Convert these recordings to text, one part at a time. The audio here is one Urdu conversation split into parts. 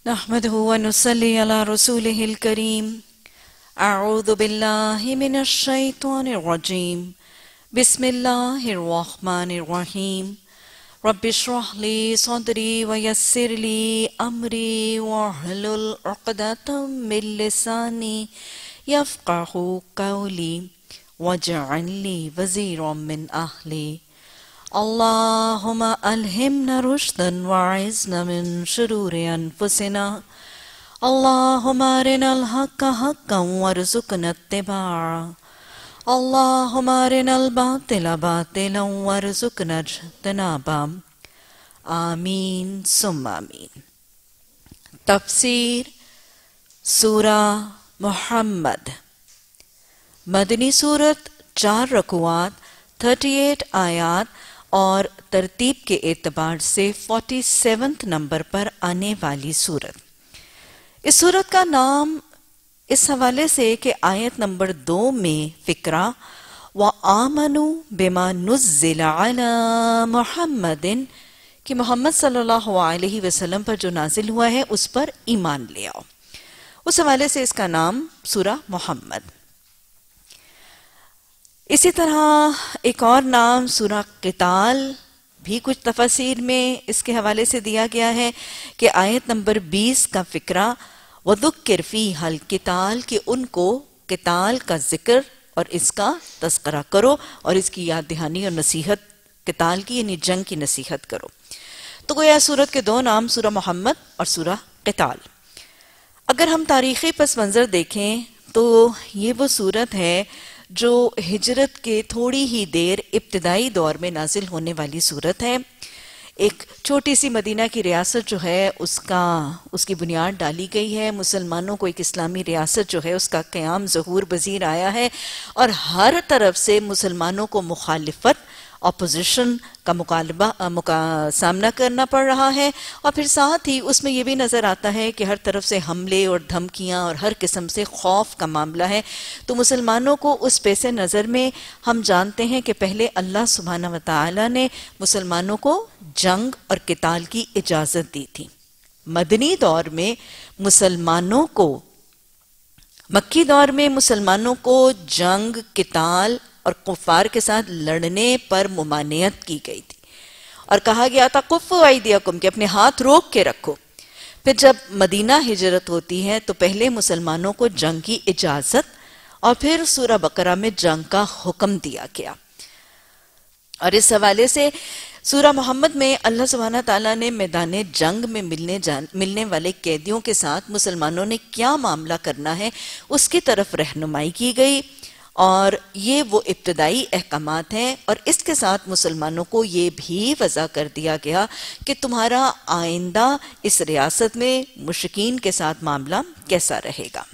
नहमदुहु व नुसल्ली अला रसूलिहिल करीम। अऊज़ु बिल्लाहि मिनश शैतानिर रजीम। बिस्मिल्लाहिर रहमानिर रहीम। रब्बिश्रह ली सदरी व यस्सिर ली अमरी वहलुल उक़दतम मिन लिसानी यफ़क़हू क़ौली वजअल ली वज़ीरम मिन अहली। अल्लाहुम्मा अल्हिमना रुश्दन वअइज़ना मिन शुरूरि अनफुसिना। अल्लाहुम्मा अरिनल हक़्क़ हक़्क़न वरज़ुक़ना इत्तिबाअ। अल्लाहुम्मा अरिनल बातिला बातिलन वरज़ुक़ना इज्तनाबा। आमीन सुम्मा आमीन। तफ़सीर सूरा मुहम्मद। मदनी सूरत 4 रकूआत 38 आयात और तरतीब के एतबार से 47 नंबर पर आने वाली सूरत। इस सूरत का नाम इस हवाले से कि आयत नंबर 2 में फिक्रा व आमनु बिमा नुज़्ज़िला अला मुहम्मदिन कि मोहम्मद सल्लल्लाहु अलैहि वसल्लम पर जो नाजिल हुआ है उस पर ईमान ले आओ, उस हवाले से इसका नाम सूरा मुहम्मद। इसी तरह एक और नाम सूरा क़िताल भी कुछ तफसीर में इसके हवाले से दिया गया है कि आयत नंबर 20 का फिक्रा वज़ुक्किर फ़ीहल क़िताल कि उनको क़िताल का जिक्र और इसका तज़किरा करो और इसकी याद दहानी और नसीहत, क़िताल की यानी जंग की नसीहत करो। तो गोया सूरत के 2 नाम सूरा मुहम्मद और सूरा क़िताल। अगर हम तारीख़ी पस मंज़र देखें तो ये वो सूरत है जो हिजरत के थोड़ी ही देर इब्तिदाई दौर में नाजिल होने वाली सूरत है। एक छोटी सी मदीना की रियासत जो है उसकी बुनियाद डाली गई है। मुसलमानों को एक इस्लामी रियासत जो है उसका क़याम ज़हूर पज़ीर आया है और हर तरफ से मुसलमानों को मुखालिफत, अपोजिशन का सामना करना पड़ रहा है। और फिर साथ ही उसमें यह भी नज़र आता है कि हर तरफ से हमले और धमकियां और हर किस्म से खौफ का मामला है। तो मुसलमानों को उस पेश नज़र में हम जानते हैं कि पहले अल्लाह सुब्हानहू व तआला ने मुसलमानों को जंग और क़िताल की इजाज़त दी थी। मदनी दौर में मुसलमानों को, मक्की दौर में मुसलमानों को जंग, क़िताल और कुफ़ार के साथ लड़ने पर मुमानियत की गई थी और कहा गया था कुफ़्फ़ू ऐदियकुम कि अपने हाथ रोक के रखो। फिर जब मदीना हिजरत होती है तो पहले मुसलमानों को जंग की इजाज़त और फिर सूरा बकरा में जंग का हुक्म दिया गया। और इस हवाले से सूरा मोहम्मद में अल्लाह सुब्हानहू तआला ने मैदान जंग में मिलने वाले कैदियों के साथ मुसलमानों ने क्या मामला करना है उसकी तरफ रहनुमाई की गई। और ये वो इब्तदाई अहकामात हैं और इसके साथ मुसलमानों को ये भी वज़ा कर दिया गया कि तुम्हारा आइंदा इस रियासत में मुश्रिकीन के साथ मामला कैसा रहेगा।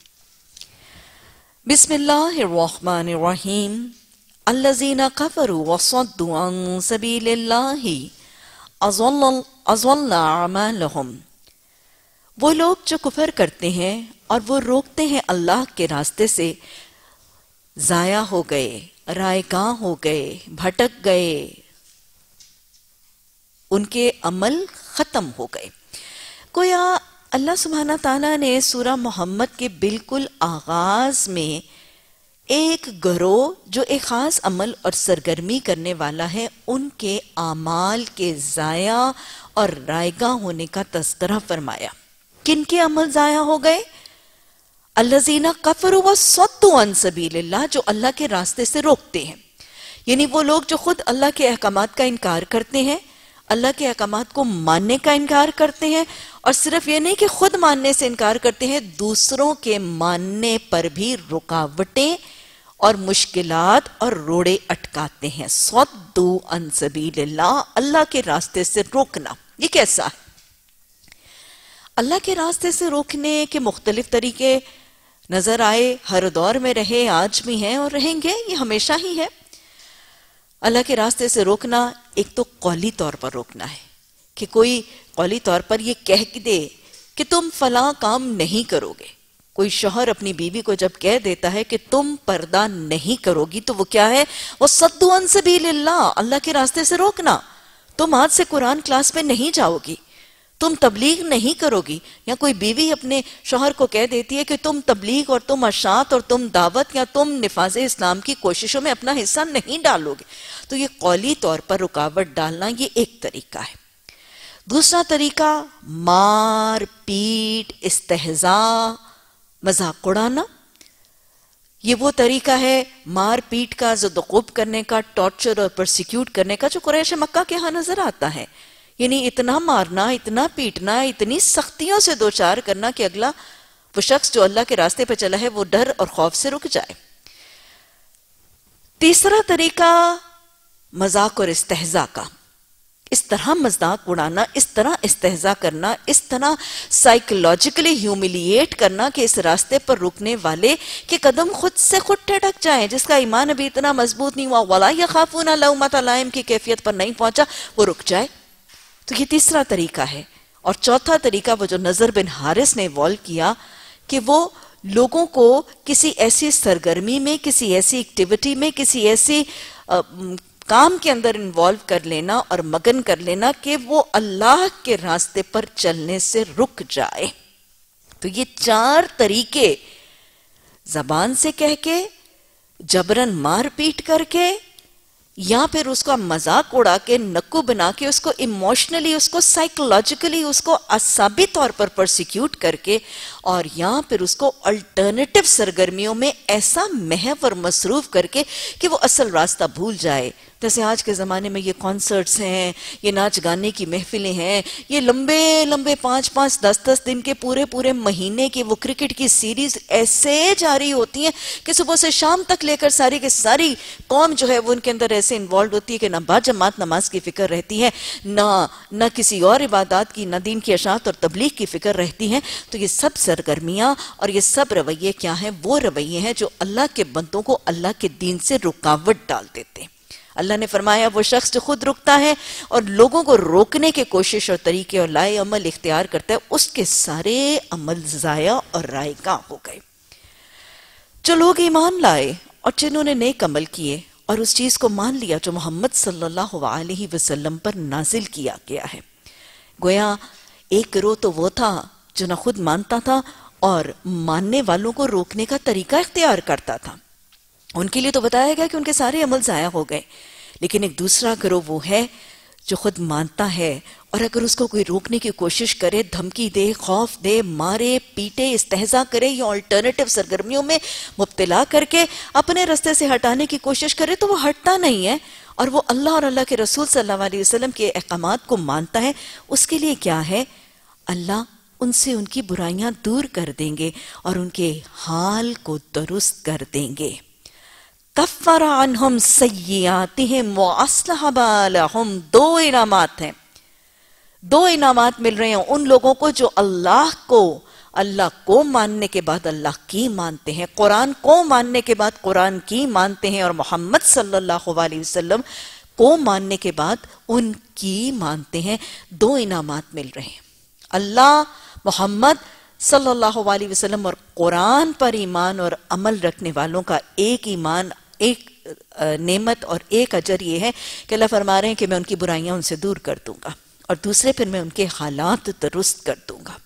बिस्मिल्लाहिर्रहमानिर्रहीम। अल्लज़ीना कफ़रू वसद्दू अन सबीलिल्लाहि अज़ल्ला अमालहुम। वो लोग जो कुफर करते हैं और वो रोकते हैं अल्लाह के रास्ते से, ज़ाया हो गए, रायगां हो गए, भटक गए, उनके अमल ख़त्म हो गए। गोया अल्लाह सुब्हानहू तआला ने सूरा मोहम्मद के बिल्कुल आगाज़ में एक गिरोह जो एक ख़ास अमल और सरगर्मी करने वाला है उनके आमाल के ज़ाया और रायगां होने का तज़किरा फरमाया। किन के अमल ज़ाया हो गए? अल्लज़ीना कफ़रू वसद्दू अन सबीलिल्लाह, जो अल्लाह के रास्ते से रोकते हैं, यानी वो लोग जो खुद अल्लाह के अहकामात का इनकार करते हैं, अल्लाह के अहकामात को मानने का इनकार करते हैं और सिर्फ ये नहीं कि खुद मानने से इनकार करते हैं, दूसरों के मानने पर भी रुकावटें और मुश्किलात और रोड़े अटकाते हैं। सद्दू अन सबीलिल्लाह, अल्लाह के रास्ते से रोकना, ये कैसा है? अल्लाह के रास्ते से रोकने के मुख्तलिफ तरीके नजर आए, हर दौर में रहे, आज भी हैं और रहेंगे, ये हमेशा ही है। अल्लाह के रास्ते से रोकना एक तो कौली तौर पर रोकना है कि कोई कौली तौर पर ये कह दे कि तुम फला काम नहीं करोगे। कोई शौहर अपनी बीवी को जब कह देता है कि तुम पर्दा नहीं करोगी तो वो क्या है? वो सद्दू अन सबीलिल्लाह, अल्लाह के रास्ते से रोकना। तुम आज से कुरान क्लास में नहीं जाओगी, تم تبلیغ نہیں کرو گی، یا کوئی بیوی اپنے شوہر کو کہہ دیتی ہے کہ تم تبلیغ اور تم اشاعت اور تم دعوت یا تم نفاذ اسلام کی کوششوں میں اپنا حصہ نہیں ڈالو گے، تو یہ قولی طور پر رکاوٹ ڈالنا یہ ایک طریقہ ہے۔ دوسرا طریقہ مار پیٹ، استہزاء، مذاق اڑانا۔ یہ وہ طریقہ ہے مار پیٹ کا، زد و خوب کرنے کا، ٹارچر اور پرسیکیوٹ کرنے کا جو قریش مکہ کے ہاں نظر آتا ہے، یعنی اتنا مارنا، اتنا پیٹنا، اتنی سختیوں سے دوچار کرنا کہ اگلا وہ شخص جو اللہ کے راستے پہ چلا ہے وہ ڈر اور خوف سے رک جائے۔ تیسرا طریقہ مذاق اور استہزاء کا، اس طرح مذاق اڑانا، اس طرح استہزاء کرنا، اس طرح سائیکولوجیکلی ہیوملیٹ کرنا کہ اس راستے پر رکنے والے کے قدم خود سے خود ٹھٹک جائیں، جس کا ایمان ابھی اتنا مضبوط نہیں ہوا، وَلَا يَخَافُونَ لَوْمَةَ لَائِمٍ کی کیفیت پر نہیں پہنچا، وہ رک جائے۔ تو یہ تیسرا طریقہ ہے۔ اور چوتھا طریقہ وہ جو نضر بن حارث نے ایوالو کیا کہ وہ لوگوں کو کسی ایسی سرگرمی میں، کسی ایسی ایکٹیویٹی میں، کسی ایسی کام کے اندر انوالو کر لینا اور مگن کر لینا کہ وہ اللہ کے راستے پر چلنے سے رک جائے۔ تو یہ چار طریقے، زبان سے کہہ کے، جبرن مار پیٹ کر کے، یا پھر اس کو مذاق اڑا کے، نکو بنا کے، اس کو ایموشنلی، اس کو سائیکولوجیکلی، اس کو اعصابی طور پر پرسیکیوٹ کر کے، اور یا پھر اس کو الٹرنیٹیو سرگرمیوں میں ایسا محو اور مصروف کر کے کہ وہ اصل راستہ بھول جائے۔ جیسے آج کے زمانے میں یہ کانسرٹس ہیں، یہ ناچ گانے کی محفلیں ہیں، یہ لمبے لمبے 5-5 10-10 دن کے پورے مہینے کی وہ کرکٹ کی سیریز ایسے جاری ہوتی ہیں کہ صبح سے شام تک لے کر ساری کی ساری قوم جو ہے وہ ان کے اندر ایسے انوالوڈ ہوتی ہے کہ نہ باجماعت نماز کی فکر رہتی ہے، نہ کسی اور عبادات کی، نہ دین کی اشاعت اور تبلیغ کی فکر رہتی ہے۔ تو یہ سب سرگرمیاں اور یہ سب رویے کیا ہیں؟ وہ رویے ہیں جو اللہ کے بندوں کو اللہ کے دین سے رکاوٹ ڈال دیتے ہیں۔ اللہ نے فرمایا وہ شخص جو خود رکتا ہے اور لوگوں کو روکنے کے کوشش اور طریقے اور لائے عمل اختیار کرتا ہے، اس کے سارے عمل ضائع اور رائگاں ہو گئے۔ جو لوگ ایمان لائے اور جنہوں نے نیک عمل کیے اور اس چیز کو مان لیا جو محمد صلی اللہ علیہ وسلم پر نازل کیا گیا ہے، گویا ایک گروہ تو وہ تھا جو نہ خود مانتا تھا اور ماننے والوں کو روکنے کا طریقہ اختیار کرتا تھا، ان کے لیے تو بتایا گیا کہ ان کے سارے عمل ضائع ہو گئے۔ لیکن ایک دوسرا گروہ وہ ہے جو خود مانتا ہے اور اگر اس کو کوئی روکنے کی کوشش کرے، دھمکی دے، خوف دے، مارے پیٹے، استہزاء کرے یا الٹرنیٹیو سرگرمیوں میں مبتلا کر کے اپنے راستے سے ہٹانے کی کوشش کرے، تو وہ ہٹتا نہیں ہے اور وہ اللہ اور اللہ کے رسول صلی اللہ علیہ وسلم کے احکامات کو مانتا ہے۔ اس کے لیے کیا ہے؟ اللہ ان سے ان کی برائیاں دور کر دیں گے اور ان کے حال کو درست کر دیں گے۔ کفر عنہم سیئاتہم واصلح بالہم، دو انعامات ہیں، دو انعامات مل رہے ہیں ان لوگوں کو جو اللہ کو ماننے کے بعد اللہ کی مانتے ہیں، قرآن کو ماننے کے بعد قرآن کی مانتے ہیں، اور محمد صلی اللہ علیہ وسلم کو ماننے کے بعد ان کی مانتے ہیں۔ دو انعامات مل رہے ہیں، اللہ، محمد صلی اللہ علیہ وسلم اور قرآن پر ایمان اور عمل رکھنے والوں کا ایک ایمان، ایک نعمت اور ایک اجر یہ ہے کہ اللہ فرما رہے ہیں کہ میں ان کی برائیاں ان سے دور کر دوں گا، اور دوسرے پھر میں ان کے حالات درست کر دوں گا۔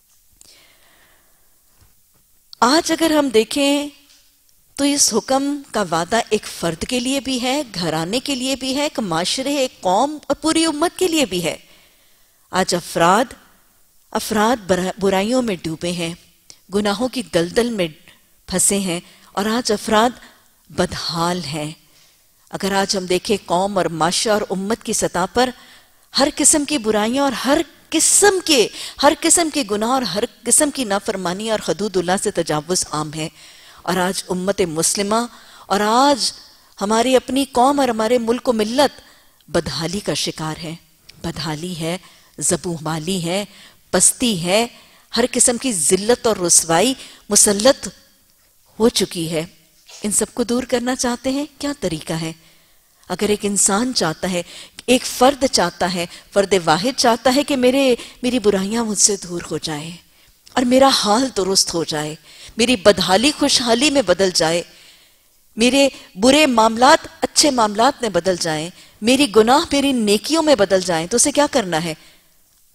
آج اگر ہم دیکھیں تو اس حکم کا وعدہ ایک فرد کے لیے بھی ہے، گھرانے کے لیے بھی ہے، ایک معاشرے، ایک قوم اور پوری امت کے لیے بھی ہے۔ آج افراد برائیوں میں ڈوبے ہیں، گناہوں کی دلدل میں پھنسے ہیں، اور آج افراد بدحال ہیں۔ اگر آج ہم دیکھیں قوم اور معاشرہ اور امت کی سطح پر ہر قسم کی برائیاں اور ہر قسم کے گناہ اور ہر قسم کی نافرمانی اور حدود اللہ سے تجاوز عام ہے، اور آج امت مسلمہ اور آج ہماری اپنی قوم اور ہمارے ملک و ملت بدحالی کا شکار ہے۔ بدحالی ہے، زبومالی ہے، پستی ہے، ہر قسم کی ذلت اور رسوائی مسلط ہو چکی ہے۔ ان سب کو دور کرنا چاہتے ہیں، کیا طریقہ ہے؟ اگر ایک انسان چاہتا ہے، ایک فرد چاہتا ہے، فرد واحد چاہتا ہے کہ میری برائیاں مجھ سے دور ہو جائیں اور میرا حال درست ہو جائے، میری بدحالی خوشحالی میں بدل جائے، میرے برے معاملات اچھے معاملات میں بدل جائیں، میری گناہ میری نیکیوں میں بدل جائیں، تو اسے کیا کرنا ہے؟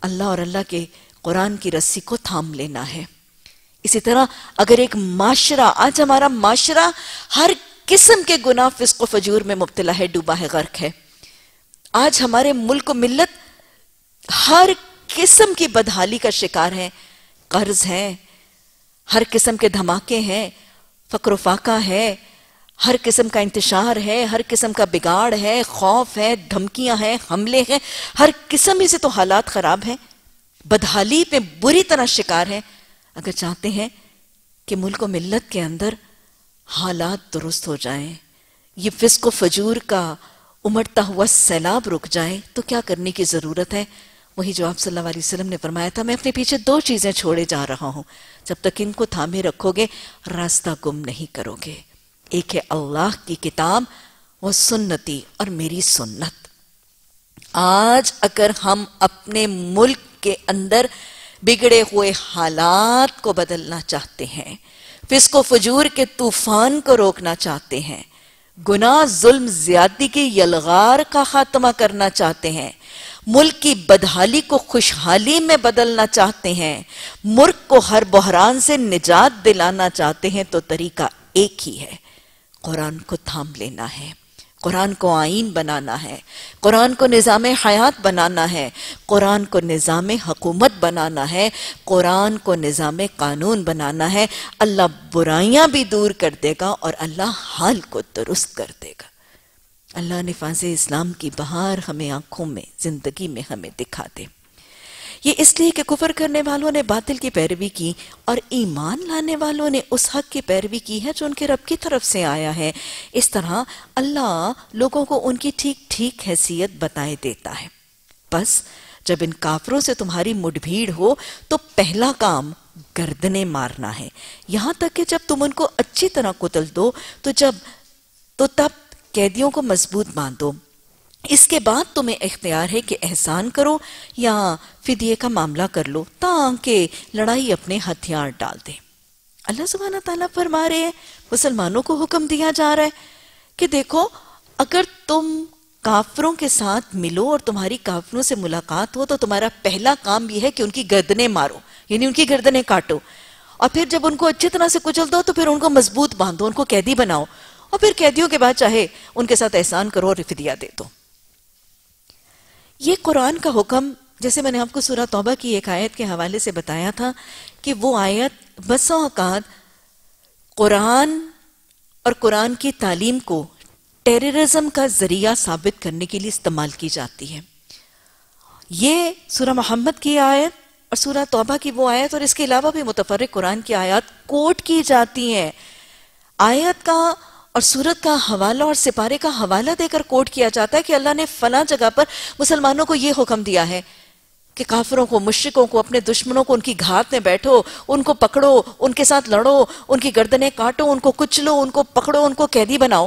اللہ اور اللہ کے قرآن کی رسی کو تھام لینا ہے۔ اسی طرح اگر ایک معاشرہ، آج ہمارا معاشرہ ہر قسم کے گناہ، فسق و فجور میں مبتلا ہے، ڈوبا ہے، غرق ہے۔ آج ہمارے ملک و ملت ہر قسم کی بدحالی کا شکار ہے، قرض ہے، ہر قسم کے دھماکے ہیں، فقر و فاقہ ہے، ہر قسم کا انتشار ہے، ہر قسم کا بگاڑ ہے، خوف ہے، دھمکیاں ہیں، حملے ہیں، ہر قسم ہی سے تو حالات خراب ہیں، بدحالی پہ بری طرح شکار ہے۔ اگر چاہتے ہیں کہ ملک و ملت کے اندر حالات درست ہو جائیں، یہ فسق و فجور کا امڑتا ہوا سیلاب رک جائے، تو کیا کرنے کی ضرورت ہے؟ وہی جو آپ صلی اللہ علیہ وسلم نے فرمایا تھا، میں اپنے پیچھے 2 چیزیں چھوڑے جا رہا ہوں، جب تک ان کو تھامے رکھو گے راستہ گم نہیں کرو گے۔ ایک ہے اللہ کی کتاب و سنتی، اور میری سنت۔ آج اگر ہم اپنے ملک کے اندر بگڑے ہوئے حالات کو بدلنا چاہتے ہیں، فسق و فجور کے طوفان کو روکنا چاہتے ہیں، گناہ، ظلم، زیادتی کی یلغار کا خاتمہ کرنا چاہتے ہیں، ملک کی بدحالی کو خوشحالی میں بدلنا چاہتے ہیں، ملک کو ہر بحران سے نجات دلانا چاہتے ہیں، تو طریقہ ایک ہی ہے، قرآن کو تھام لینا ہے، قرآن کو آئین بنانا ہے، قرآن کو نظام حیات بنانا ہے، قرآن کو نظام حکومت بنانا ہے، قرآن کو نظام قانون بنانا ہے۔ اللہ برائیاں بھی دور کر دے گا اور اللہ حال کو درست کر دے گا۔ اللہ نفاذ اسلام کی بہار ہمیں آنکھوں میں، زندگی میں ہمیں دکھا دے۔ یہ اس لیے کہ کفر کرنے والوں نے باطل کی پیروی کی اور ایمان لانے والوں نے اس حق کی پیروی کی ہے جو ان کے رب کی طرف سے آیا ہے۔ اس طرح اللہ لوگوں کو ان کی ٹھیک ٹھیک حیثیت بتائے دیتا ہے۔ بس جب ان کافروں سے تمہاری مڈ بھیڑ ہو تو پہلا کام گردنیں مارنا ہے، یہاں تک کہ جب تم ان کو اچھی طرح قتل دو تو تب قیدیوں کو مضبوط باندھو۔ اس کے بعد تمہیں اختیار ہے کہ احسان کرو یا فدیے کا معاملہ کر لو تاکہ لڑائی اپنے ہتھیار ڈال دے۔ اللہ سبحانہ تعالیٰ فرما رہے ہیں، مسلمانوں کو حکم دیا جا رہا ہے کہ دیکھو، اگر تم کافروں کے ساتھ ملو اور تمہاری کافروں سے ملاقات ہو تو تمہارا پہلا کام یہ ہے کہ ان کی گردنیں مارو، یعنی ان کی گردنیں کاٹو، اور پھر جب ان کو اچھی طرح سے کچل دو تو پھر ان کو مضبوط باندھو، ان کو قیدی بناؤ، اور پھر قیدیوں کے بعد چاہے ان کے ساتھ احسان کرو اور فدیہ دے دو۔ یہ قرآن کا حکم، جیسے میں نے آپ کو سورہ توبہ کی ایک آیت کے حوالے سے بتایا تھا کہ وہ آیت بسا اوقات قرآن اور قرآن کی تعلیم کو ٹیررزم کا ذریعہ ثابت کرنے کے لیے استعمال کی جاتی ہے۔ یہ سورہ محمد کی آیت اور سورہ توبہ کی وہ آیت اور اس کے علاوہ بھی متفرق قرآن کی آیات کوٹ کی جاتی ہیں۔ آیت کا اور سورت کا حوالہ اور سپارے کا حوالہ دے کر کوٹ کیا جاتا ہے کہ اللہ نے فلاں جگہ پر مسلمانوں کو یہ حکم دیا ہے کہ کافروں کو، مشرکوں کو، اپنے دشمنوں کو ان کی گھات میں بیٹھو، ان کو پکڑو، ان کے ساتھ لڑو، ان کی گردنیں کاٹو، ان کو کچلو، ان کو پکڑو، ان کو قیدی بناؤ۔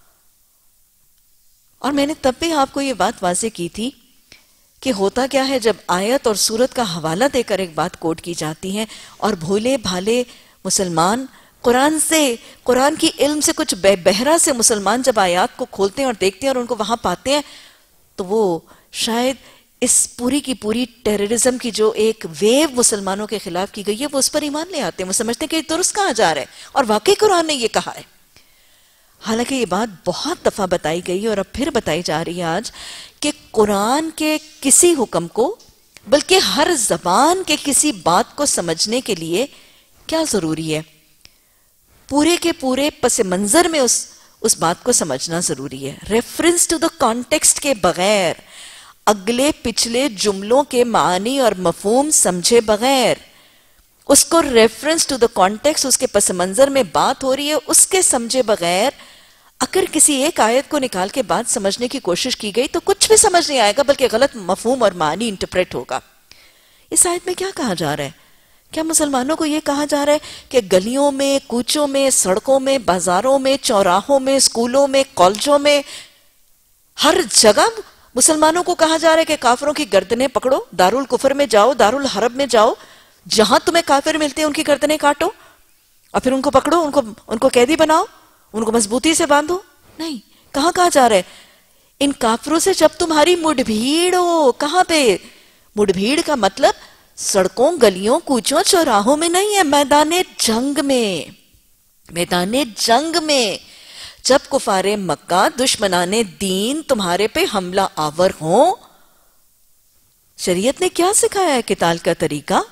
اور میں نے تب بھی آپ کو یہ بات واضح کی تھی کہ ہوتا کیا ہے جب آیت اور سورت کا حوالہ دے کر ایک بات کوٹ کی جاتی ہے اور بھولے بھالے مسلمان قرآن کی علم سے کچھ بہرا سے مسلمان جب آیات کو کھولتے ہیں اور دیکھتے ہیں اور ان کو وہاں پاتے ہیں تو وہ شاید اس پوری کی پوری ٹیررزم کی جو ایک ویو مسلمانوں کے خلاف کی گئی ہے وہ اس پر ایمان لے آتے ہیں، وہ سمجھتے ہیں کہ یہ درست کہا جا رہا ہے اور واقعی قرآن نے یہ کہا ہے۔ حالانکہ یہ بات بہت دفعہ بتائی گئی اور اب پھر بتائی جا رہی ہے آج کہ قرآن کے کسی حکم کو، بلکہ ہر زبان کے کسی بات کو سمجھنے کے لیے کیا ضروری ہے؟ پورے کے پورے پس منظر میں اس بات کو سمجھنا ضروری ہے۔ ریفرنس ٹو دا کانٹیکسٹ کے بغیر، اگلے پچھلے جملوں کے معنی اور مفہوم سمجھے بغیر، اس کو ریفرنس ٹو دا کانٹیکسٹ، اس کے پس منظر میں بات ہو رہی ہے اس کے سمجھے بغیر اگر کسی ایک آیت کو نکال کے بات سمجھنے کی کوشش کی گئی تو کچھ بھی سمجھ نہیں آئے گا، بلکہ غلط مفہوم اور معنی انٹرپریٹ ہوگا۔ اس آیت میں کیا کہا جا رہا ہے؟ کیا مسلمانوں کو یہ کہا جا رہا ہے کہ گلیوں میں، کوچوں میں، سڑکوں میں، بازاروں میں، چوراہوں میں، اسکولوں میں، کالجوں میں، ہر جگہ مسلمانوں کو کہا جا رہا ہے کہ کافروں کی گردنیں پکڑو، دارالکفر میں جاؤ، دارالحرب میں جاؤ، جہاں تمہیں کافر ملتے ہیں ان کی گردنیں کاٹو اور پھر ان کو پکڑو، ان کو قیدی بناؤ، ان کو مضبوطی سے باندھو؟ نہیں، کہاں کہا جا رہا ہے ان کافروں سے جب تمہاری مڈ بھیڑ ہو، کہاں پہ؟ مڑ بھیڑ کا مطلب سڑکوں گلیوں کوچوں چوراہوں میں نہیں ہے، میدان جنگ میں، میدان جنگ میں جب کفار مکہ دشمنان دین تمہارے پہ حملہ آور ہوں، شریعت نے کیا سکھایا ہے قتال کا طریقہ؟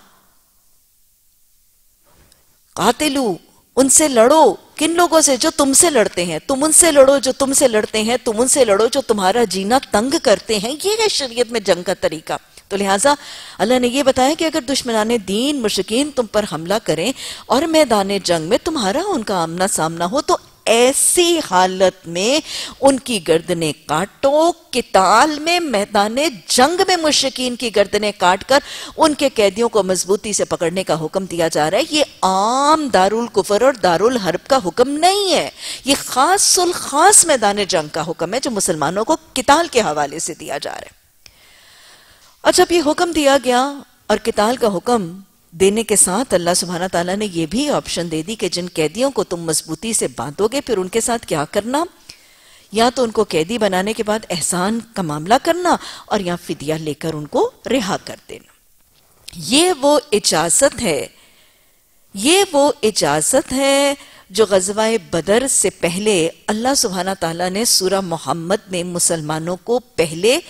قاتلو، ان سے لڑو، کن لوگوں سے؟ جو تم سے لڑتے ہیں، تم ان سے لڑو جو تم سے لڑتے ہیں، تم ان سے لڑو جو تمہارا جینا تنگ کرتے ہیں، یہ ہے شریعت میں جنگ کا طریقہ۔ تو لہٰذا اللہ نے یہ بتایا کہ اگر دشمنان دین مشرکین تم پر حملہ کریں اور میدان جنگ میں تمہارا ان کا آمنا سامنا ہو تو ایسی حالت میں ان کی گردنیں کاٹو۔ قتال میں، میدان جنگ میں مشرکین کی گردنیں کاٹ کر ان کے قیدیوں کو مضبوطی سے پکڑنے کا حکم دیا جا رہا ہے۔ یہ عام دارالکفر اور دارالحرب کا حکم نہیں ہے، یہ خاص الخاص میدان جنگ کا حکم ہے جو مسلمانوں کو قتال کے حوالے سے دیا جا رہا ہے۔ اور جب یہ حکم دیا گیا اور قتال کا حکم دینے کے ساتھ اللہ سبحانہ تعالیٰ نے یہ بھی آپشن دے دی کہ جن قیدیوں کو تم مضبوطی سے باندھو گے پھر ان کے ساتھ کیا کرنا، یا تو ان کو قیدی بنانے کے بعد احسان کا معاملہ کرنا اور یا فدیہ لے کر ان کو رہا کر دینا۔ یہ وہ اجازت ہے، یہ وہ اجازت ہے جو غزوہ بدر سے پہلے اللہ سبحانہ تعالیٰ نے سورہ محمد میں مسلمانوں کو پہلے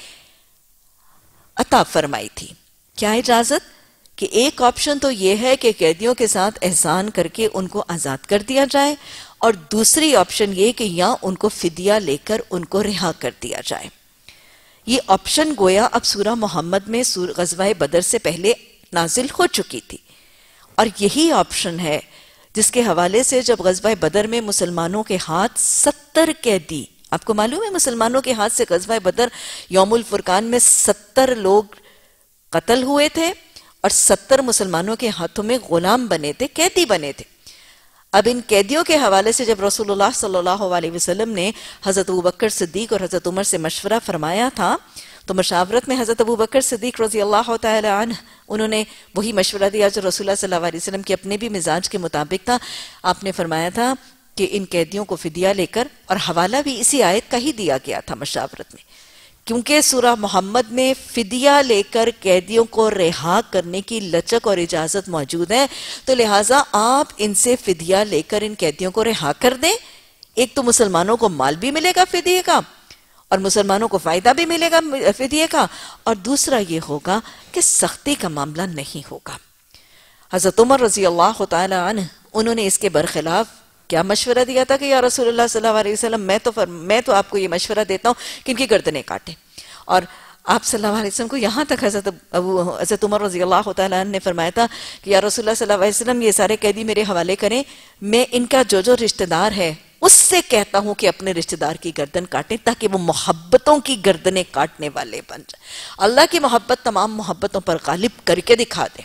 عطا فرمائی تھی۔ کیا اجازت؟ کہ ایک آپشن تو یہ ہے کہ قیدیوں کے ساتھ احسان کر کے ان کو آزاد کر دیا جائے، اور دوسری آپشن یہ کہ یا ان کو فدیہ لے کر ان کو رہا کر دیا جائے۔ یہ آپشن گویا اب سورہ محمد میں غزوہ بدر سے پہلے نازل ہو چکی تھی، اور یہی آپشن ہے جس کے حوالے سے جب غزوہ بدر میں مسلمانوں کے ہاتھ 70 قیدی، آپ کو معلوم ہے مسلمانوں کے ہاتھ سے غزوہ بدر یوم الفرقان میں 70 لوگ قتل ہوئے تھے اور 70 مسلمانوں کے ہاتھوں میں غلام بنے تھے، قیدی بنے تھے۔ اب ان قیدیوں کے حوالے سے جب رسول اللہ صلی اللہ علیہ وسلم نے حضرت ابوبکر صدیق اور حضرت عمر سے مشورہ فرمایا تھا تو مشاورت میں حضرت ابوبکر صدیق رضی اللہ تعالی عنہ انہوں نے وہی مشورہ دیا جو رسول اللہ صلی اللہ علیہ وسلم کے اپنے بھی مزاج کے مطابق تھا۔ آپ نے فرمایا تھا کہ ان قیدیوں کو فدیہ لے کر، اور حوالہ بھی اسی آیت کا ہی دیا گیا تھا مشاورت میں، کیونکہ سورہ محمد میں فدیہ لے کر قیدیوں کو رہا کرنے کی لچک اور اجازت موجود ہے، تو لہٰذا آپ ان سے فدیہ لے کر ان قیدیوں کو رہا کر دیں۔ ایک تو مسلمانوں کو مال بھی ملے گا فدیے کا، اور مسلمانوں کو فائدہ بھی ملے گا فدیے کا، اور دوسرا یہ ہوگا کہ سختی کا معاملہ نہیں ہوگا۔ حضرت عمر رضی اللہ تعالی عنہ انہوں نے اس کے برخلاف کیا مشورہ دیا تھا کہ یا رسول اللہ صلی اللہ علیہ وسلم میں تو آپ کو یہ مشورہ دیتا ہوں کہ ان کی گردنیں کاٹیں، اور آپ صلی اللہ علیہ وسلم کو یہاں تک حضرت عمر رضی اللہ تعالیٰ عنہ نے فرمایا تھا کہ یا رسول اللہ صلی اللہ علیہ وسلم یہ سارے قیدی میرے حوالے کریں، میں ان کا جو رشتہ دار ہے اس سے کہتا ہوں کہ اپنے رشتہ دار کی گردن کاٹیں تاکہ وہ محبتوں کی گردنیں کاٹنے والے بن جائیں۔ اللہ کی محبت تمام محبتوں پر غالب کر کے دکھا دیں۔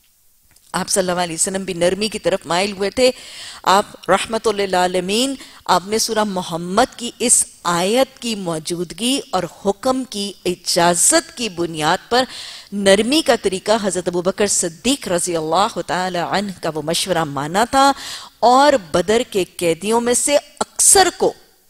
آپ صلی اللہ علیہ وسلم بھی نرمی کی طرف مائل ہوئے تھے، آپ رحمت للعالمین، آپ نے سورہ محمد کی اس آیت کی موجودگی اور حکم کی اجازت کی بنیاد پر نرمی کا طریقہ حضرت ابوبکر صدیق رضی اللہ تعالی عنہ کا وہ مشورہ مانا تھا، اور بدر کے قیدیوں میں سے اکثر کو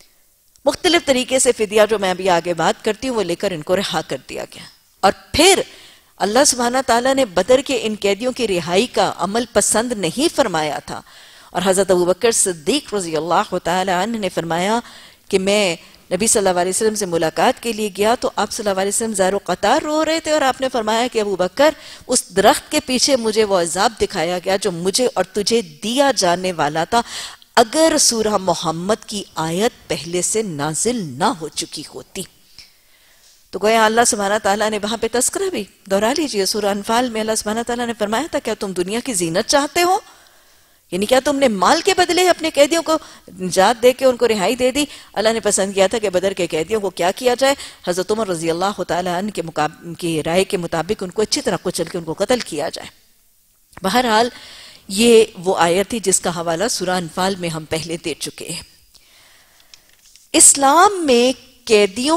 مختلف طریقے سے فدیہ جو میں ابھی آگے بات کرتی ہوں وہ لے کر ان کو رہا کر دیا گیا۔ اور پھر اللہ سبحانہ تعالیٰ نے بدر کے ان قیدیوں کی رہائی کا عمل پسند نہیں فرمایا تھا، اور حضرت ابوبکر صدیق رضی اللہ تعالی عنہ نے فرمایا کہ میں نبی صلی اللہ علیہ وسلم سے ملاقات کے لیے گیا تو آپ صلی اللہ علیہ وسلم زار و قطار رو رہے تھے، اور آپ نے فرمایا کہ ابوبکر اس درخت کے پیچھے مجھے وہ عذاب دکھایا گیا جو مجھے اور تجھے دیا جانے والا تھا اگر سورہ محمد کی آیت پہلے سے نازل نہ ہو چکی ہوتی۔ تو گویا اللہ سبحانہ تعالیٰ نے وہاں پہ تذکرہ بھی دہرا لیجئے، سورہ انفال میں اللہ سبحانہ تعالیٰ نے فرمایا تھا کیا تم دنیا کی زینت چاہتے ہو؟ یعنی کیا تم نے مال کے بدلے اپنے قیدیوں کو نجات دے کے ان کو رہائی دے دی؟ اللہ نے پسند کیا تھا کہ بدر کے قیدیوں کو کیا کیا جائے؟ حضرت عمر رضی اللہ تعالیٰ عنہ کی رائے کے مطابق ان کو اچھی طرح کچل کے ان کو قتل کیا جائے۔ بہرحال یہ وہ آیت تھی جس کا حوالہ سورہ انفال میں ہم پہلے دے چکے ہیں۔ اسلام میں قیدیوں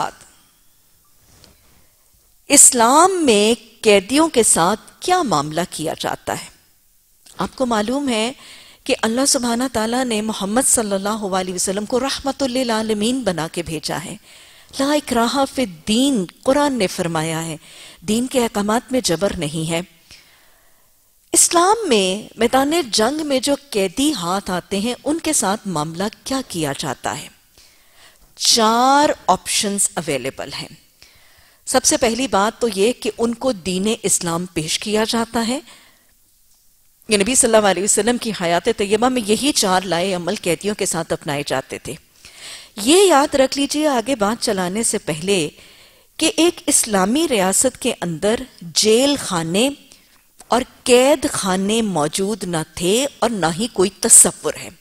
کے ساتھ کیا معاملہ کیا جاتا ہے؟ آپ کو معلوم ہے کہ اللہ سبحانہ تعالیٰ نے محمد صلی اللہ علیہ وسلم کو رحمت للعالمین بنا کے بھیجا ہے، لا اکراہ فی الدین قرآن نے فرمایا ہے، دین کے احکامات میں جبر نہیں ہے۔ اسلام میں میدان جنگ میں جو قیدی ہاتھ آتے ہیں ان کے ساتھ معاملہ کیا کیا جاتا ہے؟ 4 آپشنز اویلیبل ہیں۔ سب سے پہلی بات تو یہ کہ ان کو دین اسلام پیش کیا جاتا ہے۔ یہ نبی صلی اللہ علیہ وسلم کی حیات طیبہ میں یہی 4 لائے عمل قیدیوں کے ساتھ اپنائے جاتے تھے۔ یہ یاد رکھ لیجئے آگے بات چلانے سے پہلے کہ ایک اسلامی ریاست کے اندر جیل خانے اور قید خانے موجود نہ تھے اور نہ ہی کوئی تصور ہے۔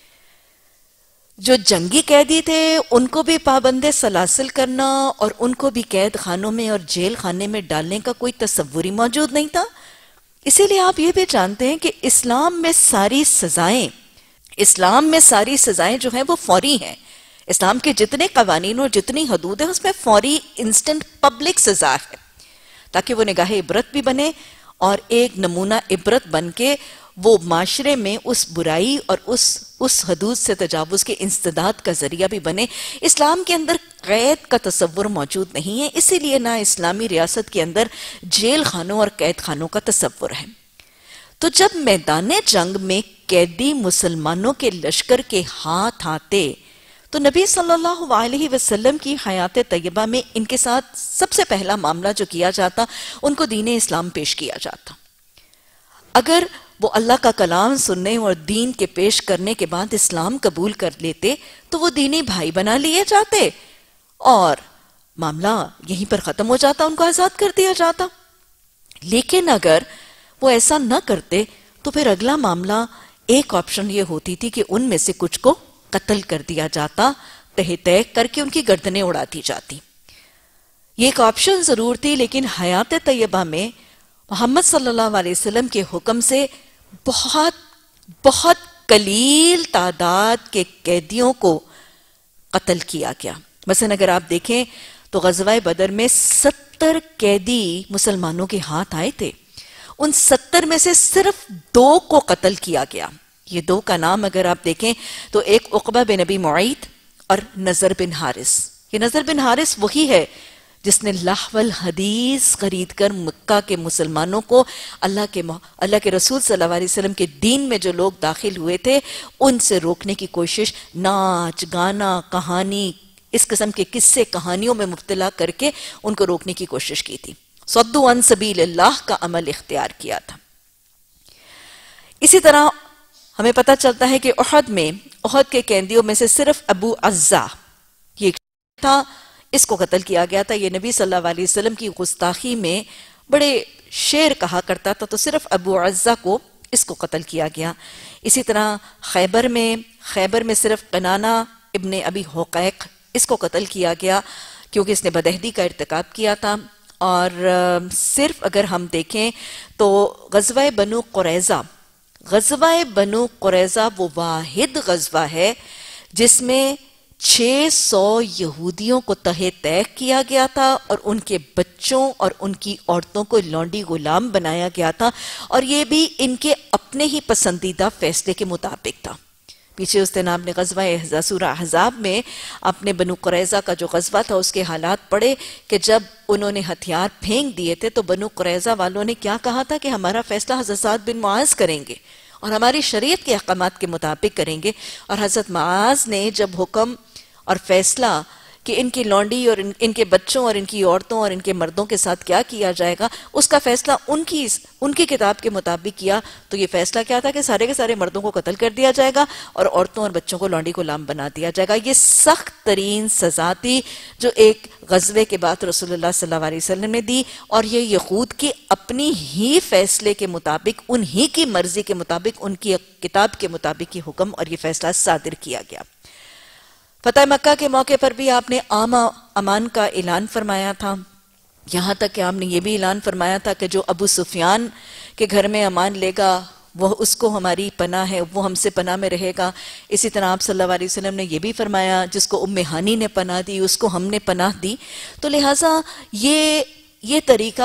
جو جنگی قیدی تھے ان کو بھی پابند سلاسل کرنا اور ان کو بھی قید خانوں میں اور جیل خانے میں ڈالنے کا کوئی تصور ہی موجود نہیں تھا۔ اسی لیے آپ یہ بھی جانتے ہیں کہ اسلام میں ساری سزائیں جو ہیں وہ فوری ہیں۔ اسلام کے جتنے قوانین اور جتنی حدود ہیں اس میں فوری انسٹنٹ پبلک سزا ہے، تاکہ وہ نگاہ عبرت بھی بنے اور ایک نمونہ عبرت بن کے وہ معاشرے میں اس برائی اور اس حدود سے تجاوز کے انسداد کا ذریعہ بھی بنے۔ اسلام کے اندر قید کا تصور موجود نہیں ہے، اسی لیے نہ اسلامی ریاست کے اندر جیل خانوں اور قید خانوں کا تصور ہے۔ تو جب میدان جنگ میں قیدی مسلمانوں کے لشکر کے ہاتھ آتے تو نبی صلی اللہ علیہ وسلم کی حیات طیبہ میں ان کے ساتھ سب سے پہلا معاملہ جو کیا جاتا، ان کو دین اسلام پیش کیا جاتا۔ اگر وہ اللہ کا کلام سننے اور دین کے پیش کرنے کے بعد اسلام قبول کر لیتے تو وہ دینی بھائی بنا لیے جاتے اور معاملہ یہیں پر ختم ہو جاتا، ان کو آزاد کر دیا جاتا۔ لیکن اگر وہ ایسا نہ کرتے تو پھر اگلا معاملہ ایک آپشن یہ ہوتی تھی کہ ان میں سے کچھ کو قتل کر دیا جاتا، تہ تہ کر کے ان کی گردنیں اڑا دی جاتی۔ یہ ایک آپشن ضرور تھی، لیکن حیات طیبہ میں محمد صلی اللہ علیہ وسلم کے حکم سے بہت قلیل تعداد کے قیدیوں کو قتل کیا گیا۔ مثلا اگر آپ دیکھیں تو غزوہ بدر میں 70 قیدی مسلمانوں کے ہاتھ آئے تھے، ان 70 میں سے صرف 2 کو قتل کیا گیا۔ یہ 2 کا نام اگر آپ دیکھیں تو ایک عقبہ بن ابی معیط اور نضر بن حارث۔ یہ نضر بن حارث وہی ہے جس نے لہو الحدیث خرید کر مکہ کے مسلمانوں کو اللہ کے رسول صلی اللہ علیہ وسلم کے دین میں جو لوگ داخل ہوئے تھے ان سے روکنے کی کوشش، ناچ گانا کہانی اس قسم کے قصے کہانیوں میں مبتلا کر کے ان کو روکنے کی کوشش کی تھی۔ صدوا عن سبیل اللہ کا عمل اختیار کیا تھا۔ اسی طرح ہمیں پتہ چلتا ہے کہ احد کے قیدیوں میں سے صرف ابو عزہ یہ تھا، اس کو قتل کیا گیا تھا۔ یہ نبی صلی اللہ علیہ وسلم کی گستاخی میں بڑے شعر کہا کرتا تھا، تو صرف ابو عزہ کو اس کو قتل کیا گیا۔ اسی طرح خیبر میں صرف قنانہ ابن ابی حقیق اس کو قتل کیا گیا کیونکہ اس نے بدعہدی کا ارتکاب کیا تھا۔ اور صرف اگر ہم دیکھیں تو غزوہ بنو قریظہ وہ واحد غزوہ ہے جس میں 600 یہودیوں کو تہہ تیغ کیا گیا تھا اور ان کے بچوں اور ان کی عورتوں کو لونڈی غلام بنایا گیا تھا، اور یہ بھی ان کے اپنے ہی پسندیدہ فیصلے کے مطابق تھا۔ پیچھے اس دن آپ نے غزوہ سورہ احزاب میں اپنے بنو قریظہ کا جو غزوہ تھا اس کے حالات پڑھے کہ جب انہوں نے ہتھیار پھینک دیے تھے تو بنو قریظہ والوں نے کیا کہا تھا کہ ہمارا فیصلہ حضرت سعد بن معاذ کریں گے اور ہماری شریعت کے احکامات کے مطابق کریں گے، اور حضرت معاذ نے جب حکم اور فیصلہ کہ ان کی لونڈی اور ان کے بچوں اور ان کی عورتوں اور ان کے مردوں کے ساتھ کیا کیا جائے گا، اس کا فیصلہ ان کی کتاب کے مطابق کیا، تو یہ فیصلہ کیا تھا کہ سارے کے سارے مردوں کو قتل کر دیا جائے گا اور عورتوں اور بچوں کو لونڈی غلام بنا دیا جائے گا۔ یہ سخت ترین سزا تھی جو ایک غزوے کے بعد رسول اللہ صلی اللہ علیہ وسلم نے دی، اور یہ یہود کے اپنی ہی فیصلے کے مطابق، انہی کی مرضی کے مطابق، ان کی کتاب کے مطابق یہ حکم اور یہ فیصلہ صادر کیا گیا۔ فتح مکہ کے موقع پر بھی آپ نے عام امان کا اعلان فرمایا تھا، یہاں تک کہ آپ نے یہ بھی اعلان فرمایا تھا کہ جو ابو سفیان کے گھر میں امان لے گا وہ اس کو ہماری پناہ ہے، وہ ہم سے پناہ میں رہے گا۔ اسی طرح آپ صلی اللہ علیہ وسلم نے یہ بھی فرمایا جس کو ام ہانی نے پناہ دی اس کو ہم نے پناہ دی۔ تو لہٰذا یہ طریقہ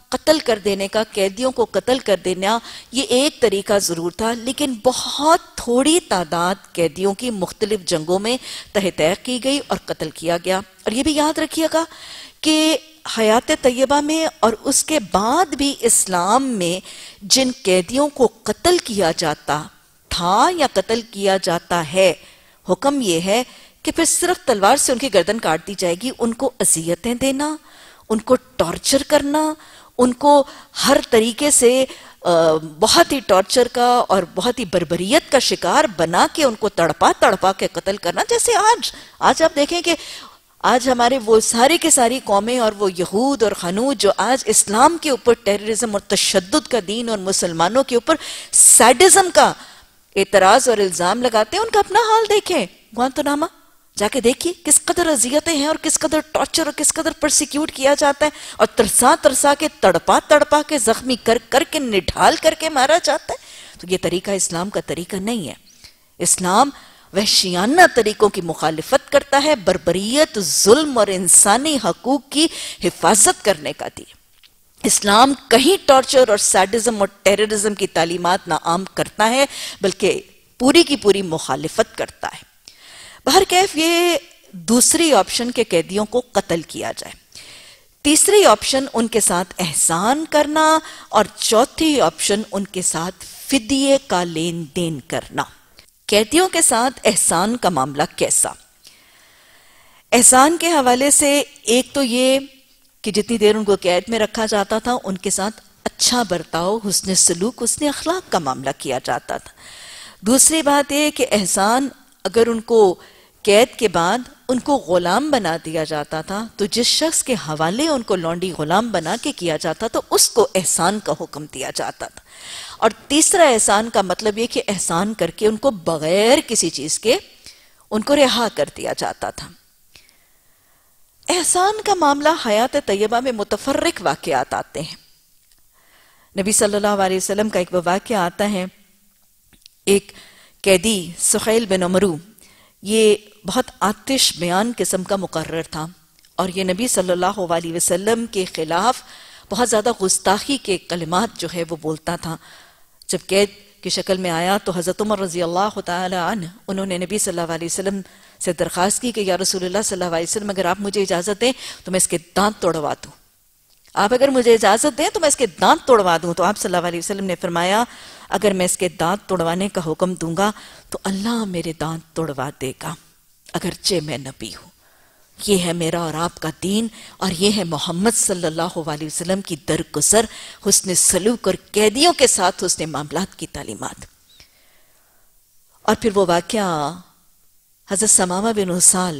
قتل کر دینے کا، قیدیوں کو قتل کر دینا، یہ ایک طریقہ ضرور تھا، لیکن بہت تھوڑی تعداد قیدیوں کی مختلف جنگوں میں تہ تیغ کی گئی اور قتل کیا گیا۔ اور یہ بھی یاد رکھیے گا کہ حیات طیبہ میں اور اس کے بعد بھی اسلام میں جن قیدیوں کو قتل کیا جاتا تھا یا قتل کیا جاتا ہے، حکم یہ ہے کہ پھر صرف تلوار سے ان کی گردن کاٹ دی جائے گی، ان کو اذیتیں دینا، ان کو ٹارچر کرنا، ان کو ہر طریقے سے بہت ہی ٹارچر کا اور بہت ہی بربریت کا شکار بنا کے ان کو تڑپا تڑپا کے قتل کرنا، جیسے آج آپ دیکھیں کہ آج ہمارے وہ سارے کے ساری قومیں اور وہ یہود اور خنود جو آج اسلام کے اوپر ٹیررزم اور تشدد کا دین اور مسلمانوں کے اوپر سیڈزم کا اعتراض اور الزام لگاتے ہیں، ان کا اپنا حال دیکھیں۔ گوانتنامہ جا کے دیکھیے کس قدر اذیتیں ہیں اور کس قدر ٹارچر اور کس قدر پرسیکیوٹ کیا جاتا ہے، اور ترسا ترسا کے تڑپا تڑپا کے زخمی کر کر کے نڈھال کر کے مارا جاتا ہے۔ تو یہ طریقہ اسلام کا طریقہ نہیں ہے۔ اسلام وحشیانہ طریقوں کی مخالفت کرتا ہے، بربریت، ظلم اور انسانی حقوق کی حفاظت کرنے کا دین۔ اسلام کہیں ٹارچر اور سیڈزم اور ٹیررزم کی تعلیمات نہ عام کرتا ہے، بلکہ پوری کی پوری مخالفت کرتا ہے۔ بہرکیف یہ دوسری آپشن کے قیدیوں کو قتل کیا جائے، تیسری آپشن ان کے ساتھ احسان کرنا، اور چوتھی آپشن ان کے ساتھ فدیے کا لین دین کرنا۔ قیدیوں کے ساتھ احسان کا معاملہ کیسا؟ احسان کے حوالے سے ایک تو یہ کہ جتنی دیر ان کو قید میں رکھا جاتا تھا ان کے ساتھ اچھا برتاؤ، حسن سلوک، حسن اخلاق کا معاملہ کیا جاتا تھا۔ دوسری بات یہ کہ احسان اگر ان کو قید کے بعد ان کو غلام بنا دیا جاتا تھا تو جس شخص کے حوالے ان کو لونڈی غلام بنا کے کیا جاتا تو اس کو احسان کا حکم دیا جاتا تھا۔ اور تیسرا احسان کا مطلب یہ کہ احسان کر کے ان کو بغیر کسی چیز کے ان کو رہا کر دیا جاتا تھا۔ احسان کا معاملہ حیات طیبہ میں متفرق واقعات آتے ہیں۔ نبی صلی اللہ علیہ وسلم کا ایک واقعہ آتا ہے، ایک قیدی سخیل بن عمرو، یہ بہت آتش بیان قسم کا مقرر تھا اور یہ نبی صلی اللہ علیہ وسلم کے خلاف بہت زیادہ گستاخی کے کلمات جو ہے وہ بولتا تھا۔ جب قید کی شکل میں آیا تو حضرت عمر رضی اللہ تعالی عنہ انہوں نے نبی صلی اللہ علیہ وسلم سے درخواست کی کہ یا رسول اللہ صلی اللہ علیہ وسلم اگر آپ مجھے اجازت دیں تو میں اس کے دانت توڑوا دوں، آپ اگر مجھے اجازت دیں تو میں اس کے دانت توڑوا دوں۔ تو آپ صلی اللہ علیہ وسلم نے فرمایا اگر میں اس کے دانت توڑوانے کا حکم دوں گا تو اللہ میرے دانت توڑوا دے گا، اگرچہ میں نبی ہوں۔ یہ ہے میرا اور آپ کا دین، اور یہ ہے محمد صلی اللہ علیہ وسلم کی درگزر، حسن سلوک اور قیدیوں کے ساتھ حسن معاملات کی تعلیمات۔ اور پھر وہ واقعہ حضرت ثمامہ بن اسال،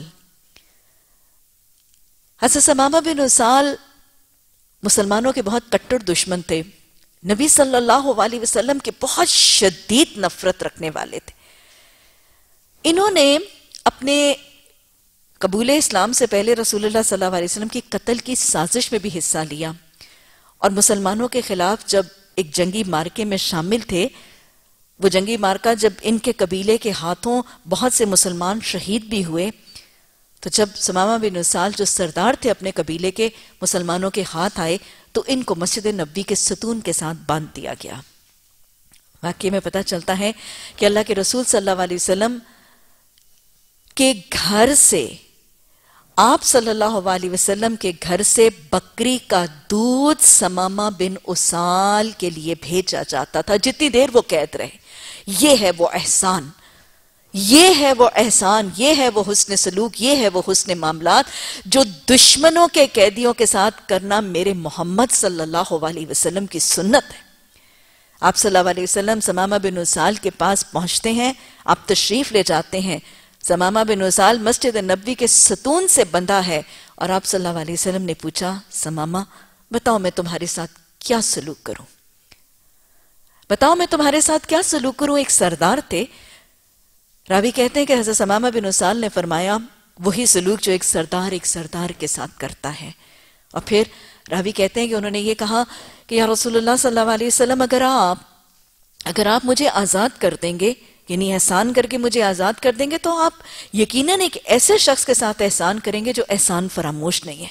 حضرت ثمامہ بن اسال مسلمانوں کے بہت کٹر دشمن تھے، نبی صلی اللہ علیہ وسلم کے بہت شدید نفرت رکھنے والے تھے۔ انہوں نے اپنے قبول اسلام سے پہلے رسول اللہ صلی اللہ علیہ وسلم کی قتل کی سازش میں بھی حصہ لیا، اور مسلمانوں کے خلاف جب ایک جنگی مارکے میں شامل تھے، وہ جنگی مارکہ جب ان کے قبیلے کے ہاتھوں بہت سے مسلمان شہید بھی ہوئے، تو جب ثمامہ بن اسال جو سردار تھے اپنے قبیلے کے، مسلمانوں کے ہاتھ آئے تو ان کو مسجد نبوی کے ستون کے ساتھ باندھ دیا گیا۔ واقعے میں پتہ چلتا ہے کہ اللہ کے رسول صلی اللہ علیہ وسلم کے گھر سے، آپ صلی اللہ علیہ وسلم کے گھر سے بکری کا دودھ ثمامہ بن اسال کے لیے بھیجا جاتا تھا جتنی دیر وہ قید رہے۔ یہ ہے وہ احسان، یہ ہے وہ احسان، یہ ہے وہ حسن سلوک، یہ ہے وہ حسن معاملات جو دشمنوں کے قیدیوں کے ساتھ کرنا میرے محمد صلی اللہ علیہ وسلم کی سنت ہے۔ آپ صلی اللہ علیہ وسلم ثمامہ بن اسال کے پاس پہنچتے ہیں، آپ تشریف لے جاتے ہیں۔ ثمامہ بن اسال مسجد نبوی کے ستون سے بندھا ہے، اور آپ صلی اللہ علیہ وسلم نے پوچھا ثمامہ بتاؤ میں تمہارے ساتھ کیا سلوک کروں، بتاؤ میں تمہارے ساتھ کیا سلوک کروں۔ ایک سردار تھے، راوی کہتے ہیں کہ حضرت ثمامہ بن اسال نے فرمایا وہی سلوک جو ایک سردار کے ساتھ کرتا ہے۔ اور پھر راوی کہتے ہیں کہ انہوں نے یہ کہا کہ یا رسول اللہ صلی اللہ علیہ وسلم اگر آپ مجھے آزاد کر دیں گے، یعنی احسان کر کے مجھے آزاد کر دیں گے، تو آپ یقیناً ایک ایسے شخص کے ساتھ احسان کریں گے جو احسان فراموش نہیں ہے،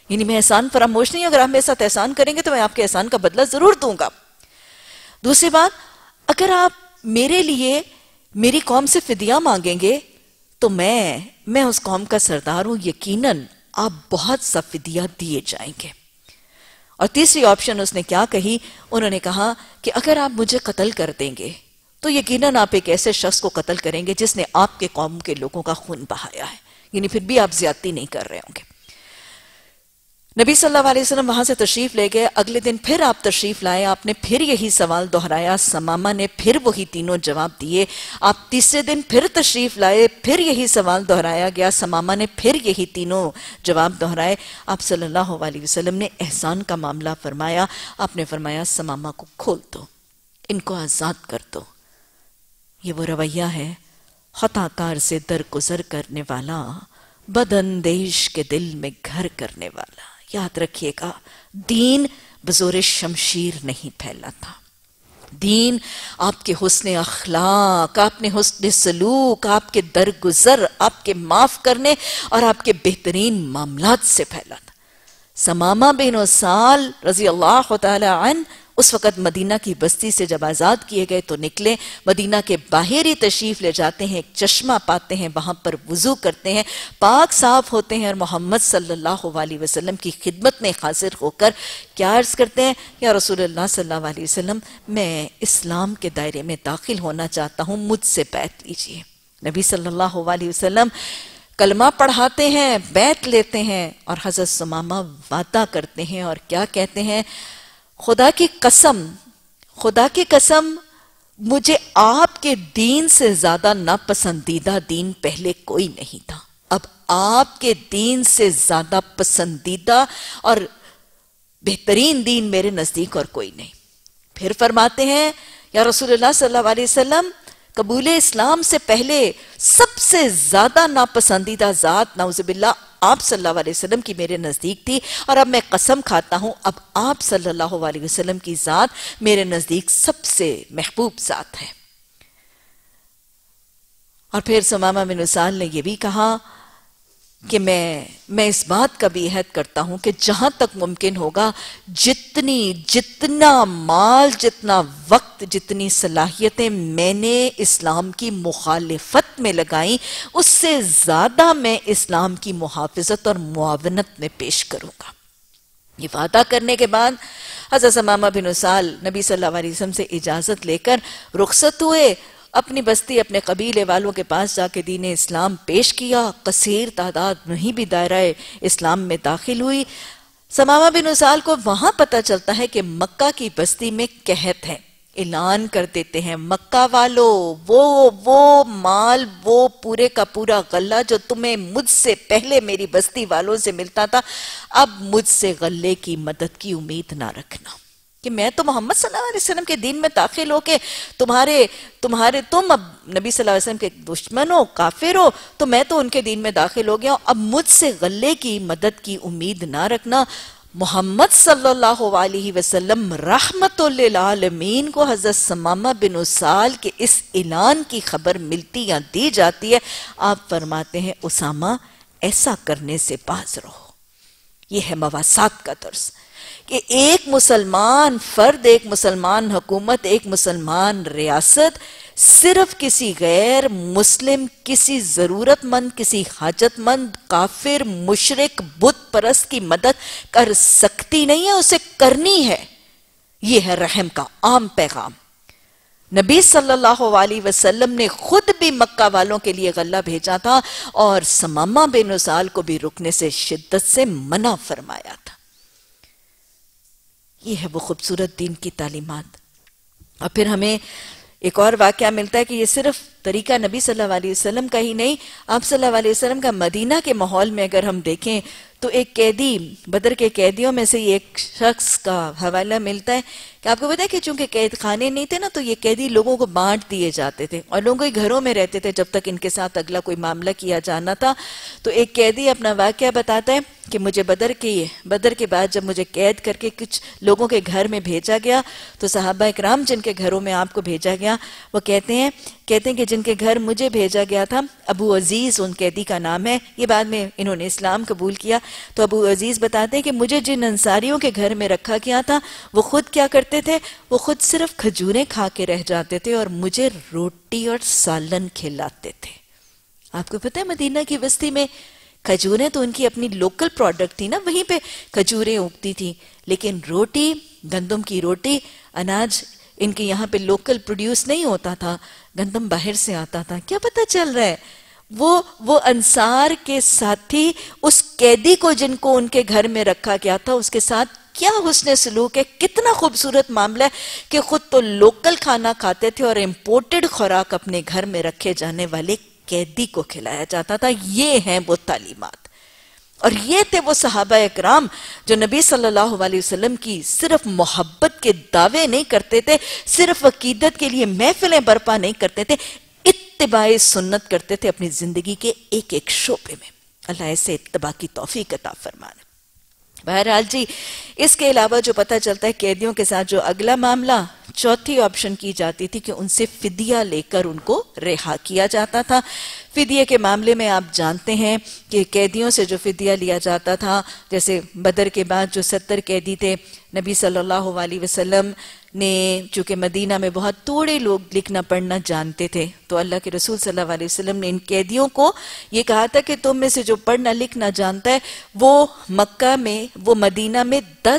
یعنی میں احسان فراموش نہیں ہوں، اگر آپ میرے ساتھ احسان کریں گے تو میں آپ کے احسان کا بدلہ ضرور دوں گا۔ دوسری بات، اگر آپ میرے لیے میری قوم سے فدیہ مانگیں گے تو میں اس قوم کا سردار ہوں، یقیناً آپ بہت سا فدیہ دیے جائیں گے۔ اور تیسری آپشن اس نے کیا کہی؟ انہوں نے کہا کہ اگر آپ مجھے قتل کر دیں گے تو یقیناً آپ ایک ایسے شخص کو قتل کریں گے جس نے آپ کے قوم کے لوگوں کا خون بہایا ہے، یعنی پھر بھی آپ زیادتی نہیں کر رہے ہوں گے۔ نبی صلی اللہ علیہ وسلم وہاں سے تشریف لے گئے، اگلے دن پھر آپ تشریف لائے، آپ نے پھر یہی سوال دہرایا، ثمامہ نے پھر وہی تینوں جواب دیے۔ آپ تیسرے دن پھر تشریف لائے، پھر یہی سوال دہرایا گیا، ثمامہ نے پھر یہی تینوں جواب دہرائے۔ آپ صلی اللہ علیہ وسلم نے احسان کا معاملہ فرمایا، آپ نے فرمایا ثمامہ کو کھول دو، ان کو آزاد کر دو۔ یہ وہ رویہ ہے خطا کار سے درگزر کرنے والا، بداندیش کے دل میں گھر کرنے والا۔ یاد رکھیے گا، دین بزور شمشیر نہیں پھیلا تھا، دین آپ کے حسن اخلاق، آپ نے حسن سلوک، آپ کے درگزر، آپ کے معاف کرنے اور آپ کے بہترین معاملات سے پھیلا تھا۔ ثمامہ بن اسال رضی اللہ تعالی عنہ اس وقت مدینہ کی بستی سے جب آزاد کیے گئے تو نکلے، مدینہ کے باہر ہی تشریف لے جاتے ہیں، ایک چشمہ پاتے ہیں، وہاں پر وضو کرتے ہیں، پاک صاف ہوتے ہیں، اور محمد صلی اللہ علیہ وسلم کی خدمت میں حاضر ہو کر کیا عرض کرتے ہیں؟ یا رسول اللہ صلی اللہ علیہ وسلم، میں اسلام کے دائرے میں داخل ہونا چاہتا ہوں، مجھ سے بیعت لیجئے۔ نبی صلی اللہ علیہ وسلم کلمہ پڑھاتے ہیں، بیعت لیتے ہیں، اور حضرت ثمامہ وعدہ کرتے ہیں اور کیا کہتے ہیں؟ خدا کی قسم مجھے آپ کے دین سے زیادہ ناپسندیدہ دین پہلے کوئی نہیں تھا، اب آپ کے دین سے زیادہ پسندیدہ اور بہترین دین میرے نزدیک اور کوئی نہیں۔ پھر فرماتے ہیں یا رسول اللہ صلی اللہ علیہ وسلم، قبول اسلام سے پہلے سب سے زیادہ ناپسندیدہ ذات نعوذ باللہ آپ صلی اللہ علیہ وسلم کی میرے نزدیک تھی، اور اب میں قسم کھاتا ہوں اب آپ صلی اللہ علیہ وسلم کی ذات میرے نزدیک سب سے محبوب ذات ہے۔ اور پھر ثمامہ بن اسال نے یہ بھی کہا کہ میں اس بات کا بھی عہد کرتا ہوں کہ جہاں تک ممکن ہوگا جتنا مال، جتنا وقت، جتنی صلاحیتیں میں نے اسلام کی مخالفت میں لگائیں، اس سے زیادہ میں اسلام کی محافظت اور معاونت میں پیش کروں گا۔ یہ وعدہ کرنے کے بعد حضرت ثمامہ بن اسال نبی صلی اللہ علیہ وسلم سے اجازت لے کر رخصت ہوئے، اپنی بستی، اپنے قبیلے والوں کے پاس جا کے دین اسلام پیش کیا، کثیر تعداد نہیں بھی دائرہ اسلام میں داخل ہوئی۔ ثمامہ بن اسال کو وہاں پتہ چلتا ہے کہ مکہ کی بستی میں قحط ہے، اعلان کر دیتے ہیں مکہ والو، وہ مال، وہ پورے کا پورا غلہ جو تمہیں مجھ سے پہلے میری بستی والوں سے ملتا تھا، اب مجھ سے غلے کی مدد کی امید نہ رکھنا، کہ میں تو محمد صلی اللہ علیہ وسلم کے دین میں داخل ہو کے تم اب نبی صلی اللہ علیہ وسلم کے دشمن ہو، کافر ہو، تو میں تو ان کے دین میں داخل ہو گیا ہوں، اب مجھ سے غلے کی مدد کی امید نہ رکھنا۔ محمد صلی اللہ علیہ وسلم رحمت للعالمین کو حضرت ثمامہ بن اسال کے اس اعلان کی خبر ملتی یا دی جاتی ہے، آپ فرماتے ہیں اسامہ ایسا کرنے سے باز رہو۔ یہ ہے مواسات کا درس، کہ ایک مسلمان فرد، ایک مسلمان حکومت، ایک مسلمان ریاست صرف کسی غیر مسلم، کسی ضرورت مند، کسی حاجت مند، کافر، مشرک، بت پرست کی مدد کر سکتی نہیں ہے، اسے کرنی ہے۔ یہ ہے رحم کا عام پیغام۔ نبی صلی اللہ علیہ وسلم نے خود بھی مکہ والوں کے لیے غلہ بھیجا تھا، اور ثمامہ بن اسال کو بھی رکنے سے شدت سے منع فرمایا تھا۔ یہ ہے وہ خوبصورت دین کی تعلیمات۔ اور پھر ہمیں ایک اور واقعہ ملتا ہے کہ یہ صرف طریقہ نبی صلی اللہ علیہ وسلم کا ہی نہیں، آپ صلی اللہ علیہ وسلم کا مدینہ کے ماحول میں اگر ہم دیکھیں تو ایک قیدی، بدر کے قیدیوں میں سے ایک شخص کا حوالہ ملتا ہے کہ آپ کو پتہ ہے کہ چونکہ قید خانے نہیں تھے نا، تو یہ قیدی لوگوں کو بانٹ دیے جاتے تھے اور لوگوں کے گھروں میں رہتے تھے جب تک ان کے ساتھ اگلا کوئی معاملہ کیا جانا تھا۔ تو ایک قیدی اپنا واقعہ بتاتا ہے کہ مجھے بدر کے بعد جب مجھے قید کر کے کچھ لوگوں کے گھر میں بھیجا گیا، تو صحابہ اکرام جن کے گھروں میں آپ کو بھیجا گیا، وہ کہتے ہیں کہ جن کے گھر مجھے بھیجا گیا تھا، ابو عزیز ان قیدی کا نام ہے، یہ بعد میں انہوں نے اسلام قبول کیا، تو ابو عزیز بتاتے ہیں کہ مجھے جن انصاریوں کے گھر میں رکھا گیا تھا وہ خود کیا کرتے تھے، وہ خود صرف کھجوریں کھا کے رہ جاتے تھے اور مجھے روٹی اور سالن کھلاتے تھے۔ آپ کو پتہ ہے مدینہ کی بستی میں کھجوریں تو ان کی اپنی لوکل پروڈکٹ تھی نا، وہیں پہ کھجوریں اگتی تھی، لیکن روٹی، گندم کی روٹی، اناج ان کے یہاں پہ لوکل پروڈیوس نہیں ہوتا تھا، گندم باہر سے آتا تھا۔ کیا پتہ چل رہا ہے وہ انصار کے ساتھی اس قیدی کو جن کو ان کے گھر میں رکھا گیا تھا اس کے ساتھ کیا حسن سلوک ہے، کتنا خوبصورت معاملہ ہے کہ خود تو لوکل کھانا کھاتے تھے اور امپورٹڈ خوراک اپنے گھر میں رکھے جانے والے قیدی کو کھلایا جاتا تھا۔ یہ ہیں وہ تعلیمات، اور یہ تھے وہ صحابہ اکرام جو نبی صلی اللہ علیہ وسلم کی صرف محبت کے دعوے نہیں کرتے تھے، صرف عقیدت کے لیے محفلیں برپا نہیں کرتے تھے، اتباع سنت کرتے تھے اپنی زندگی کے ایک ایک شعبے میں۔ اللہ ایسے اتباع کی توفیق عطا فرمائے۔ بہرحال جی، اس کے علاوہ جو پتہ چلتا ہے قیدیوں کے ساتھ جو اگلا معاملہ، چوتھی آپشن کی جاتی تھی کہ ان سے فدیہ لے کر ان کو رہا کیا جاتا تھا۔ فدیہ کے معاملے میں آپ جانتے ہیں کہ قیدیوں سے جو فدیہ لیا جاتا تھا، جیسے بدر کے بعد جو 70 قیدی تھے، نبی صلی اللہ علیہ وسلم نے چونکہ مدینہ میں بہت تھوڑے لوگ لکھنا پڑھنا جانتے تھے، تو اللہ کے رسول صلی اللہ علیہ وسلم نے ان قیدیوں کو یہ کہا تھا کہ تم میں سے جو پڑھنا لکھنا جانتا ہے وہ مکہ میں، وہ مدینہ میں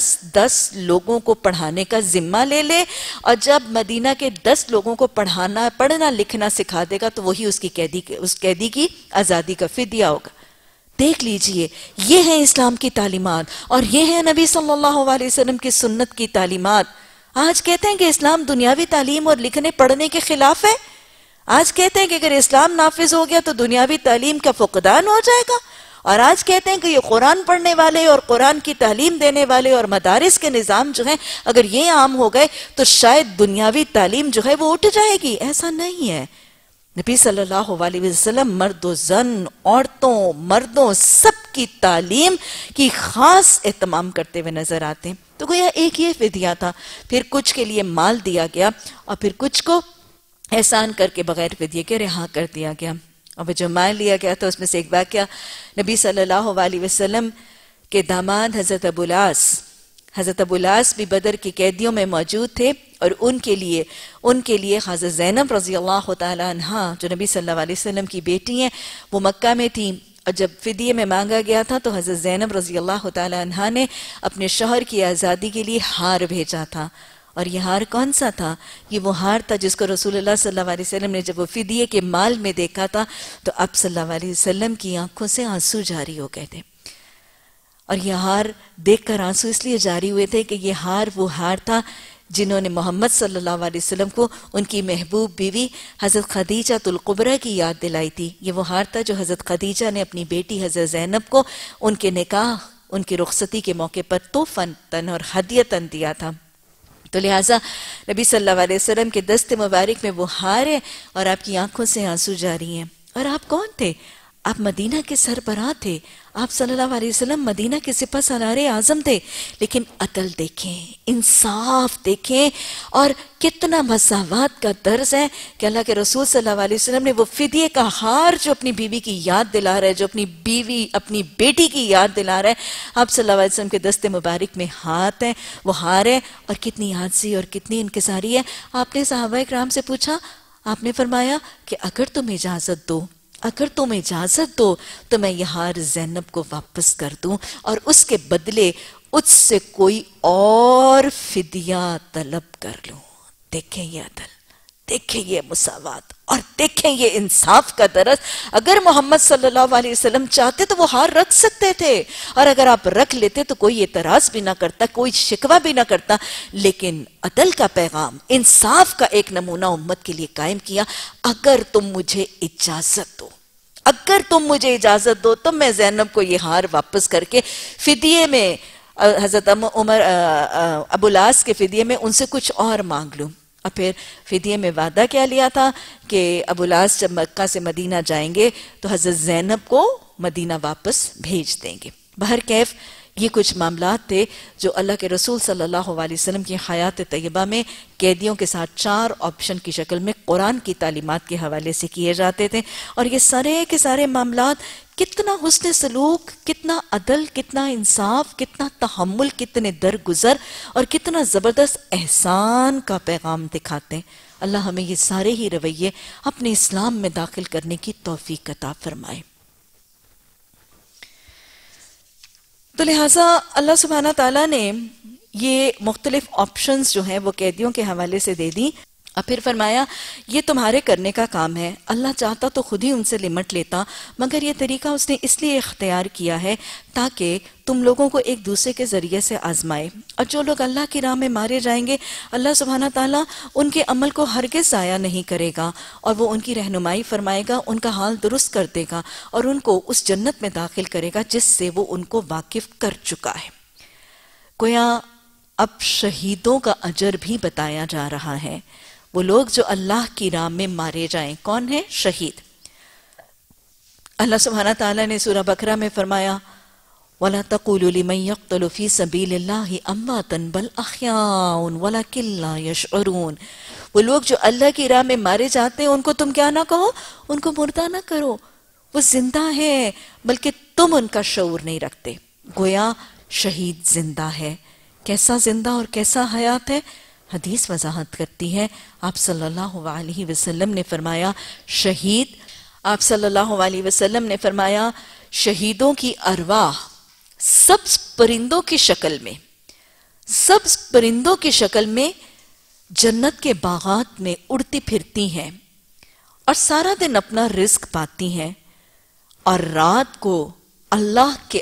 10 لوگوں کو پڑھانے کا ذمہ لے لے، اور جب مدینہ کے 10 لوگوں کو پڑھنا لکھنا سکھا دے گا تو وہی اس قیدی کی آزادی کا فدیہ ہوگا۔ دیکھ لیجئے، یہ ہیں اسلام کی تعلیمات، اور یہ ہیں نبی صلی اللہ علیہ وسلم کی سنت کی تعلیمات۔ آج کہتے ہیں کہ اسلام دنیاوی تعلیم اور لکھنے پڑھنے کے خلاف ہے۔ آج کہتے ہیں کہ اگر اسلام نافذ ہو گیا تو دنیاوی تعلیم کا فقدان ہو جائے گا، اور آج کہتے ہیں کہ یہ قرآن پڑھنے والے اور قرآن کی تعلیم دینے والے اور مدارس کے نظام جو ہیں اگر یہ عام ہو گئے تو شاید دنیاوی تعلیم جو ہے وہ اٹھ جائے گی۔ ایسا نہیں ہے۔ نبی صلی اللہ علیہ وسلم مرد و زن، عورتوں مردوں سب کی تعلیم کی خاص اہتمام کرتے ہوئے نظر آتے ہیں۔ تو گویا ایک یہ فدیہ تھا، پھر کچھ کے لیے مال دیا گیا اور پھر کچھ کو احسان کر کے بغیر فدیے کے رہا کر دیا گیا۔ اور جو مال لیا گیا تھا اس میں سے ایک واقعہ، نبی صلی اللہ علیہ وسلم کے داماد حضرت ابو العاص بھی بدر کی قیدیوں میں موجود تھے، اور ان کے لیے حضرت زینب رضی اللہ تعالی عنہ جو نبی صلی اللہ علیہ وسلم کی بیٹی ہیں، وہ مکہ میں تھیں، اور جب فدیے میں مانگا گیا تھا تو حضرت زینب رضی اللہ تعالی عنہ نے اپنے شوہر کی آزادی کے لیے ہار بھیجا تھا۔ اور یہ ہار کون سا تھا؟ یہ وہ ہار تھا جس کو رسول اللہ صلی اللہ علیہ وسلم نے جب وہ فدیے کے مال میں دیکھا تھا تو اب صلی اللہ علیہ وسلم کی آنکھوں سے آنسو جاری ہو گئے تھے، اور یہ ہار دیکھ کر آنسو اس لیے جاری ہوئے تھے کہ یہ ہار وہ ہار تھا جنہوں نے محمد صلی اللہ علیہ وسلم کو ان کی محبوب بیوی حضرت خدیجہ الکبریٰ کی یاد دلائی تھی۔ یہ وہ ہار تھا جو حضرت خدیجہ نے اپنی بیٹی حضرت زینب کو ان کے نکاح، ان کی رخصتی کے موقع پر تحفۃً اور ہدیۃً دیا تھا۔ تو لہٰذا نبی صلی اللہ علیہ وسلم کے دست مبارک میں وہ ہار ہے اور آپ کی آنکھوں سے آنسو جاری ہیں۔ اور آپ کون تھے؟ آپ مدینہ کے سربراہ تھے، آپ صلی اللہ علیہ وسلم مدینہ کے سپہ سالار اعظم تھے، لیکن عدل دیکھیں، انصاف دیکھیں، اور کتنا مساوات کا درس ہے کہ اللہ کے رسول صلی اللہ علیہ وسلم نے وہ فدیے کا ہار جو اپنی بیوی کی یاد دلا رہا ہے، جو اپنی بیٹی کی یاد دلا رہا ہے، آپ صلی اللہ علیہ وسلم کے دست مبارک میں ہاتھ ہے، وہ ہار ہے، اور کتنی عاجزی اور کتنی انکساری ہے۔ آپ نے صحابہ اکرام سے پوچھا، آپ نے فرمایا کہ اگر تم اجازت دو تو میں یہ ہار زینب کو واپس کر دوں اور اس کے بدلے اس سے کوئی اور فدیہ طلب کر لوں۔ دیکھیں یہ عدل، دیکھیں یہ مساوات، اور دیکھیں یہ انصاف کا درس۔ اگر محمد صلی اللہ علیہ وسلم چاہتے تو وہ ہار رکھ سکتے تھے، اور اگر آپ رکھ لیتے تو کوئی اعتراض بھی نہ کرتا، کوئی شکوہ بھی نہ کرتا، لیکن عدل کا پیغام، انصاف کا ایک نمونہ امت کے لیے قائم کیا۔ اگر تم مجھے اجازت دو تو میں زینب کو یہ ہار واپس کر کے فدیے میں حضرت ابو العاص کے فدیے میں ان سے کچھ اور مانگ لوں۔ اور پھر فدیے میں وعدہ کیا لیا تھا کہ ابو العاص جب مکہ سے مدینہ جائیں گے تو حضرت زینب کو مدینہ واپس بھیج دیں گے۔ بہرکیف یہ کچھ معاملات تھے جو اللہ کے رسول صلی اللہ علیہ وسلم کی حیات طیبہ میں قیدیوں کے ساتھ 4 آپشن کی شکل میں قرآن کی تعلیمات کے حوالے سے کیے جاتے تھے، اور یہ سارے کے سارے معاملات کتنا حسن سلوک، کتنا عدل، کتنا انصاف، کتنا تحمل، کتنے درگزر اور کتنا زبردست احسان کا پیغام دکھاتے ہیں۔ اللہ ہمیں یہ سارے ہی رویے اپنے اسلام میں داخل کرنے کی توفیق عطا فرمائے۔ تو لہٰذا اللہ سبحانہ تعالیٰ نے یہ مختلف آپشنز جو ہیں وہ قیدیوں کے حوالے سے دے دی، اور پھر فرمایا یہ تمہارے کرنے کا کام ہے۔ اللہ چاہتا تو خود ہی ان سے لمٹ لیتا، مگر یہ طریقہ اس نے اس لیے اختیار کیا ہے تاکہ تم لوگوں کو ایک دوسرے کے ذریعے سے آزمائے، اور جو لوگ اللہ کی راہ میں مارے جائیں گے اللہ سبحانہ تعالیٰ ان کے عمل کو ہرگز ضائع نہیں کرے گا، اور وہ ان کی رہنمائی فرمائے گا، ان کا حال درست کر دے گا، اور ان کو اس جنت میں داخل کرے گا جس سے وہ ان کو واقف کر چکا ہے۔ گویا اب شہیدوں کا اجر بھی بتایا جا رہا ہے، وہ لوگ جو اللہ کی راہ میں مارے جائیں۔ کون ہیں؟ شہید۔ اللہ سبحانہ تعالیٰ نے سورہ بقرہ میں فرمایا وَلَا تَقُولُوا لِمَنْ يَقْتَلُ فِي سَبِيلِ اللَّهِ أَمْوَاتٌ بَلْ أَحْيَاءٌ وَلَكِنْ لَا يَشْعُرُونَ۔ وہ لوگ جو اللہ کی راہ میں مارے جاتے ہیں ان کو تم کیا نہ کہو، ان کو مردہ نہ کرو، وہ زندہ ہے، بلکہ تم ان کا شعور نہیں رکھتے۔ گویا شہید زندہ ہے۔ کیسا زندہ اور کیسا حیات ہے؟ حدیث وضاحت کرتی ہے۔ آپ صلی اللہ علیہ وسلم نے فرمایا شہیدوں کی ارواح سبز پرندوں کی شکل میں جنت کے باغات میں اڑتی پھرتی ہیں اور سارا دن اپنا رزق پاتی ہیں، اور رات کو اللہ کے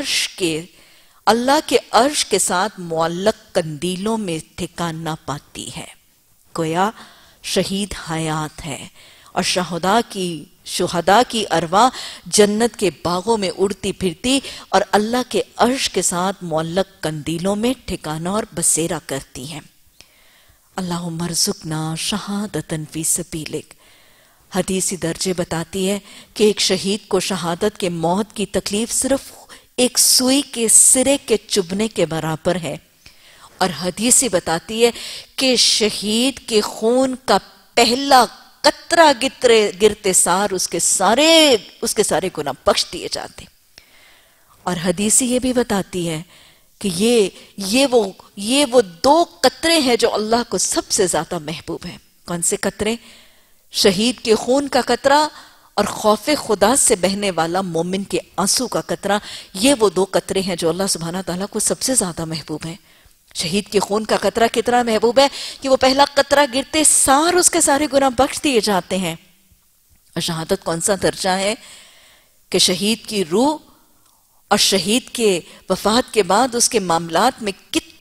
عرش کے ساتھ معلق قندیلوں میں ٹھکانہ پاتی ہے۔ گویا شہید حیات ہے، اور شہداء کی ارواح جنت کے باغوں میں اڑتی پھرتی اور اللہ کے عرش کے ساتھ معلق قندیلوں میں ٹھکانہ اور بسیرا کرتی ہیں۔ اللہم ارزقنا شہادتاً فی سبیلک۔ حدیثی درجے بتاتی ہے کہ ایک شہید کو شہادت کے موت کی تکلیف صرف ایک سوئی کے سرے کے چبھنے کے برابر ہے، اور حدیثی بتاتی ہے کہ شہید کے خون کا پہلا قطرہ گرتے سار اس کے سارے گناہ بخش دیے جاتے، اور حدیثی یہ بھی بتاتی ہے کہ یہ وہ 2 قطرے ہیں جو اللہ کو سب سے زیادہ محبوب ہیں۔ کون سے قطرے؟ شہید کے خون کا قطرہ اور خوف خدا سے بہنے والا مومن کے آنسو کا قطرہ، یہ وہ 2 قطرے ہیں جو اللہ سبحانہ تعالیٰ کو سب سے زیادہ محبوب ہیں۔ شہید کے خون کا قطرہ کتنا محبوب ہے کہ وہ پہلا قطرہ گرتے سار اس کے سارے گناہ بخش دیے جاتے ہیں۔ اور شہادت کون سا درجہ ہے کہ شہید کی روح اور شہید کے وفات کے بعد اس کے معاملات میں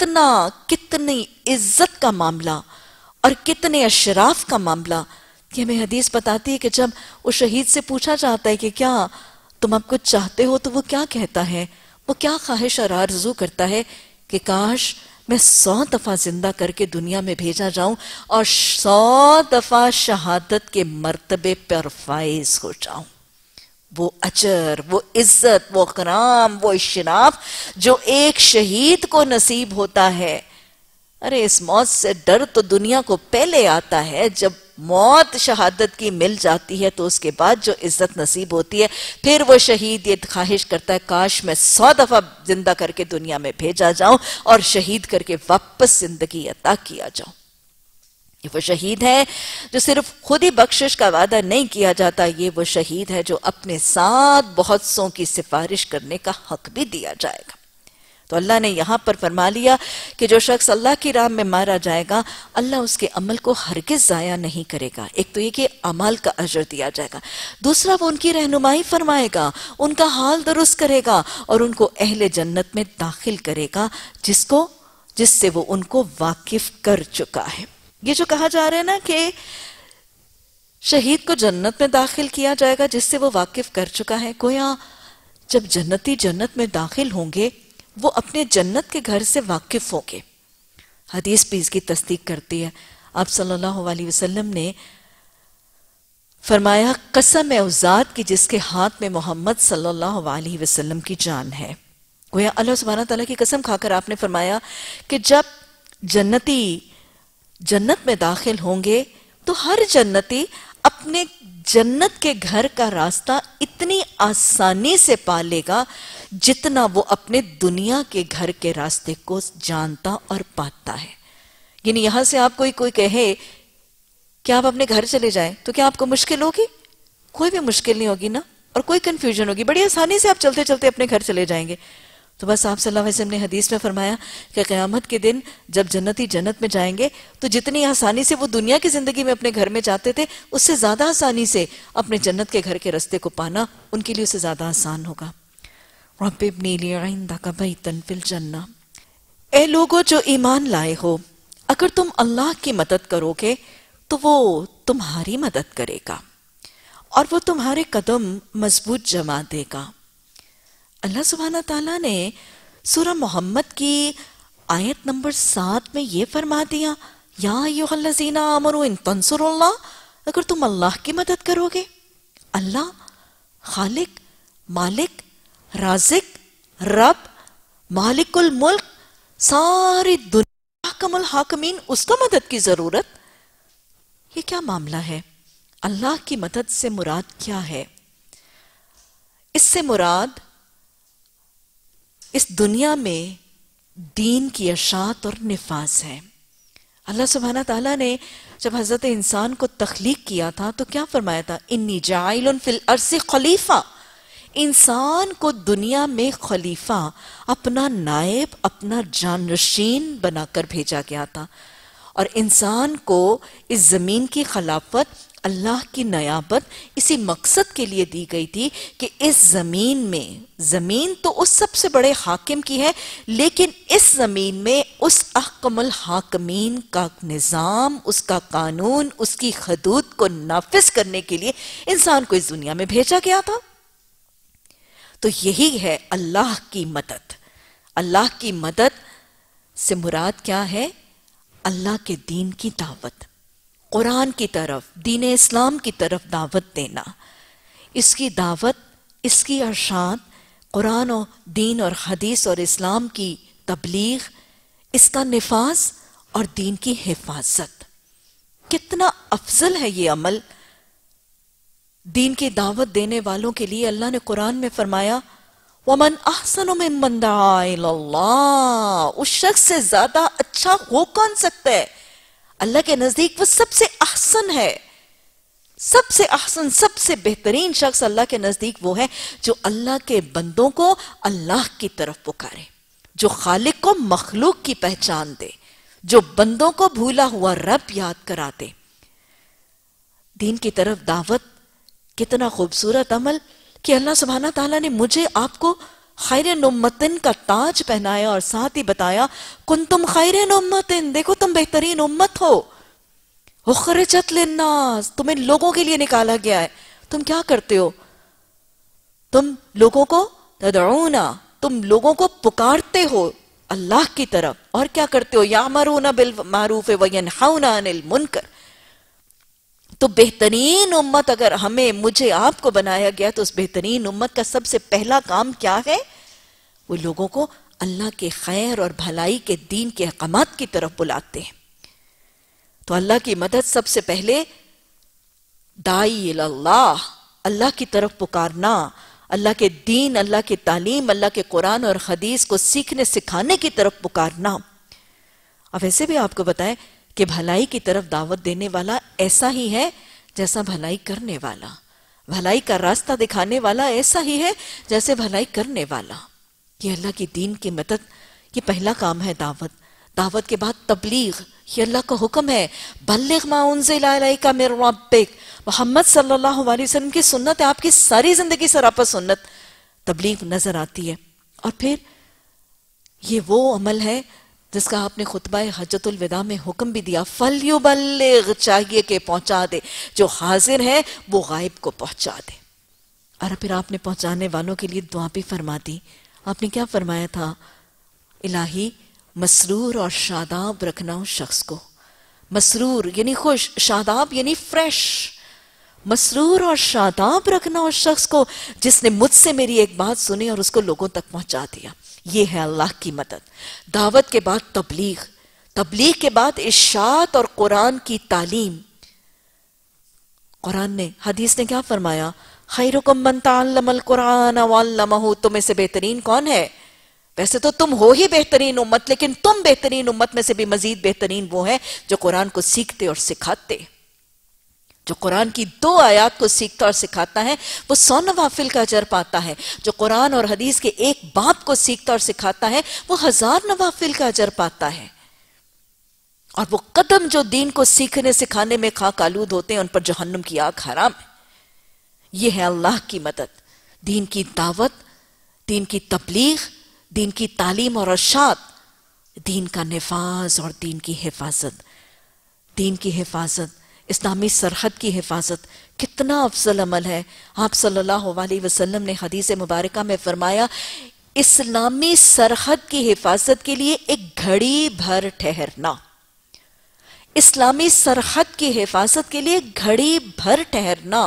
کتنی عزت کا معاملہ اور کتنے اشراف کا معاملہ، یہ ہمیں حدیث بتاتی ہے کہ جب اس شہید سے پوچھا جاتا ہے کہ کیا تم اب کچھ چاہتے ہو، تو وہ کیا کہتا ہے؟ وہ کیا خواہش اور آرزو کرتا ہے کہ کاش میں 100 دفعہ زندہ کر کے دنیا میں بھیجا جاؤں اور 100 دفعہ شہادت کے مرتبے پر فائز ہو جاؤں۔ وہ اجر، وہ عزت، وہ اکرام، وہ اشراف جو ایک شہید کو نصیب ہوتا ہے۔ ارے اس موت سے ڈر تو دنیا کو پہلے آتا ہے، جب موت شہادت کی مل جاتی ہے تو اس کے بعد جو عزت نصیب ہوتی ہے، پھر وہ شہید یہ خواہش کرتا ہے کاش میں 100 دفعہ زندہ کر کے دنیا میں بھیجا جاؤں اور شہید کر کے واپس زندگی عطا کیا جاؤں۔ یہ وہ شہید ہے جو صرف خود ہی بخشش کا وعدہ نہیں کیا جاتا، یہ وہ شہید ہے جو اپنے ساتھ بہت سوں کی سفارش کرنے کا حق بھی دیا جائے گا۔ تو اللہ نے یہاں پر فرما لیا کہ جو شخص اللہ کی راہ میں مارا جائے گا اللہ اس کے عمل کو ہرگز ضائع نہیں کرے گا۔ ایک تو یہ کہ عمل کا اجر دیا جائے گا، دوسرا وہ ان کی رہنمائی فرمائے گا، ان کا حال درست کرے گا اور ان کو اہل جنت میں داخل کرے گا جس سے وہ ان کو واقف کر چکا ہے۔ یہ جو کہا جا رہا ہے نا کہ شہید کو جنت میں داخل کیا جائے گا جس سے وہ واقف کر چکا ہے، گویا جب جنتی جنت میں داخل ہوں گے وہ اپنے جنت کے گھر سے واقف ہوں گے۔ حدیث بھی اس کی تصدیق کرتی ہے۔ آپ صلی اللہ علیہ وسلم نے فرمایا قسم ہے اس ذات کی جس کے ہاتھ میں محمد صلی اللہ علیہ وسلم کی جان ہے، گویا اللہ سبحانہ تعالیٰ کی قسم کھا کر آپ نے فرمایا کہ جب جنتی جنت میں داخل ہوں گے تو ہر جنتی اپنے جنت کے گھر کا راستہ اتنی آسانی سے پا لے گا جتنا وہ اپنے دنیا کے گھر کے راستے کو جانتا اور پاتا ہے. یعنی یہاں سے آپ کوئی کہے کہ آپ اپنے گھر چلے جائیں تو کیا آپ کو مشکل ہوگی؟ کوئی بھی مشکل نہیں ہوگی نا، اور کوئی کنفیوژن ہوگی، بڑی آسانی سے آپ چلتے چلتے اپنے گھر چلے جائیں گے. تو بس آپ صلی اللہ علیہ وسلم نے حدیث میں فرمایا کہ قیامت کے دن جب جنتی جنت میں جائیں گے تو جتنی آسانی سے وہ دنیا کی زندگی میں اپنے گھر میں جاتے تھے اس سے زیادہ آسانی سے اپنے جنت کے گھر کے رستے کو پانا ان کے لیے اسے زیادہ آسان ہوگا. رب ابنی لی عندک بیتا فی الجنہ، اے لوگو جو ایمان لائے ہو، اگر تم اللہ کی مدد کرو گے تو وہ تمہاری مدد کرے گا اور وہ تمہارے قدم مضبوط جما دے گا. اللہ سبحانہ تعالیٰ نے سورہ محمد کی آیت نمبر 7 میں یہ فرما دیا، یا ایھا الذین آمنوا ان تنصروا اللہ، اگر تم اللہ کی مدد کرو گے. اللہ خالق، مالک، رازق، رب، مالک الملک، ساری دنیا حکم الحاکمین، اس کا مدد کی ضرورت. یہ کیا معاملہ ہے؟ اللہ کی مدد سے مراد کیا ہے؟ اس سے مراد اس دنیا میں دین کی اشاعت اور نفاذ ہے. اللہ سبحانہ تعالیٰ نے جب حضرت انسان کو تخلیق کیا تھا تو کیا فرمایا تھا؟ انی جاعل فی الارض خلیفہ. انسان کو دنیا میں خلیفہ، اپنا نائب، اپنا جانشین بنا کر بھیجا گیا تھا، اور انسان کو اس زمین کی خلافت، اللہ کی نیابت اسی مقصد کے لیے دی گئی تھی کہ اس زمین میں، زمین تو اس سب سے بڑے حاکم کی ہے، لیکن اس زمین میں اس احکم الحاکمین کا نظام، اس کا قانون، اس کی حدود کو نافذ کرنے کے لیے انسان کو اس دنیا میں بھیجا گیا تھا. تو یہی ہے اللہ کی مدد. اللہ کی مدد سے مراد کیا ہے؟ اللہ کے دین کی دعوت، قرآن کی طرف، دین اسلام کی طرف دعوت دینا، اس کی دعوت، اس کی ارشاد، قرآن و دین اور حدیث اور اسلام کی تبلیغ، اس کا نفاذ اور دین کی حفاظت. کتنا افضل ہے یہ عمل. دین کی دعوت دینے والوں کے لیے اللہ نے قرآن میں فرمایا وَمَنْ أَحْسَنُ مِمَّنْ دَعَا إِلَى اللَّهِ، اس شخص سے زیادہ اچھا ہو کون سکتا ہے؟ اللہ کے نزدیک وہ سب سے احسن ہے، سب سے احسن، سب سے بہترین شخص اللہ کے نزدیک وہ ہے جو اللہ کے بندوں کو اللہ کی طرف پکارے، جو خالق کو مخلوق کی پہچان دے، جو بندوں کو بھولا ہوا رب یاد کرا دے. دین کی طرف دعوت کتنا خوبصورت عمل کہ اللہ سبحانہ تعالیٰ نے مجھے آپ کو خیر امتن کا تاج پہنایا اور ساتھ ہی بتایا کنتم خیر امتن، دیکھو تم بہترین امت ہو، اخرجت للناس، تمہیں لوگوں کے لیے نکالا گیا ہے. تم کیا کرتے ہو؟ تم لوگوں کو تدعونا، تم لوگوں کو پکارتے ہو اللہ کی طرف، اور کیا کرتے ہو؟ یامرون بالمعروف وینہون عن المنکر. تو بہترین امت اگر ہمیں، مجھے آپ کو بنایا گیا تو اس بہترین امت کا سب سے پہلا کام کیا ہے؟ وہ لوگوں کو اللہ کے خیر اور بھلائی کے دین کے احکامات کی طرف بلاتے ہیں. تو اللہ کی مدد سب سے پہلے داعی اللہ، اللہ کی طرف پکارنا، اللہ کے دین، اللہ کی تعلیم، اللہ کے قرآن اور حدیث کو سیکھنے سکھانے کی طرف پکارنا. اب ایسے بھی آپ کو بتائیں کہ بھلائی کی طرف دعوت دینے والا ایسا ہی ہے جیسا بھلائی کرنے والا، بھلائی کا راستہ دکھانے والا ایسا ہی ہے جیسے بھلائی کرنے والا. یہ اللہ کی دین کی مدد، یہ پہلا کام ہے دعوت. دعوت کے بعد تبلیغ، یہ اللہ کا حکم ہے بلغ ما انزل الیک من ربک. محمد صلی اللہ علیہ وسلم کی سنت ہے، آپ کی ساری زندگی سراپا سنت، تبلیغ نظر آتی ہے. اور پھر یہ وہ عمل ہے جس کا آپ نے خطبہ حجۃ الوداع میں حکم بھی دیا، فَلْيُبَلِّغْ، چاہیے کہ پہنچا دے، جو حاضر ہے وہ غائب کو پہنچا دے. اور پھر آپ نے پہنچانے والوں کے لیے دعا بھی فرما دی. آپ نے کیا فرمایا تھا؟ الہی مسرور اور شاداب رکھنا اس شخص کو. مسرور یعنی خوش، شاداب یعنی فریش. مسرور اور شاداب رکھنا اس شخص کو جس نے مجھ سے میری ایک بات سنی اور اس کو لوگوں تک پہنچا دیا. یہ ہے اللہ کی مدد. دعوت کے بعد تبلیغ، تبلیغ کے بعد ارشاد اور قرآن کی تعلیم. قرآن نے، حدیث نے کیا فرمایا؟ خیرکم من تعلم القرآن وعلمہ. تم میں سے بہترین کون ہے؟ ویسے تو تم ہو ہی بہترین امت، لیکن تم بہترین امت میں سے بھی مزید بہترین وہ ہے جو قرآن کو سیکھتے اور سکھاتے. جو قرآن کی 2 آیات کو سیکھتا اور سکھاتا ہے وہ 100 نوافل کا اجر پاتا ہے. جو قرآن اور حدیث کے ایک باب کو سیکھتا اور سکھاتا ہے وہ 1000 نوافل کا اجر پاتا ہے. اور وہ قدم جو دین کو سیکھنے سکھانے میں خاک آلود ہوتے ہیں ان پر جہنم کی آگ حرام ہے. یہ ہے اللہ کی مدد. دین کی دعوت، دین کی تبلیغ، دین کی تعلیم اور ارشاد، دین کا نفاذ اور دین کی حفاظت. دین کی حفاظت، اسلامی سرحد کی حفاظت کتنا افضل عمل ہے. آپ صلی اللہ علیہ وسلم نے حدیث مبارکہ میں فرمایا اسلامی سرحد کی حفاظت کے لیے ایک گھڑی بھر ٹھہرنا. اسلامی سرحد کی حفاظت کے لیے گھڑی بھر ٹھہرنا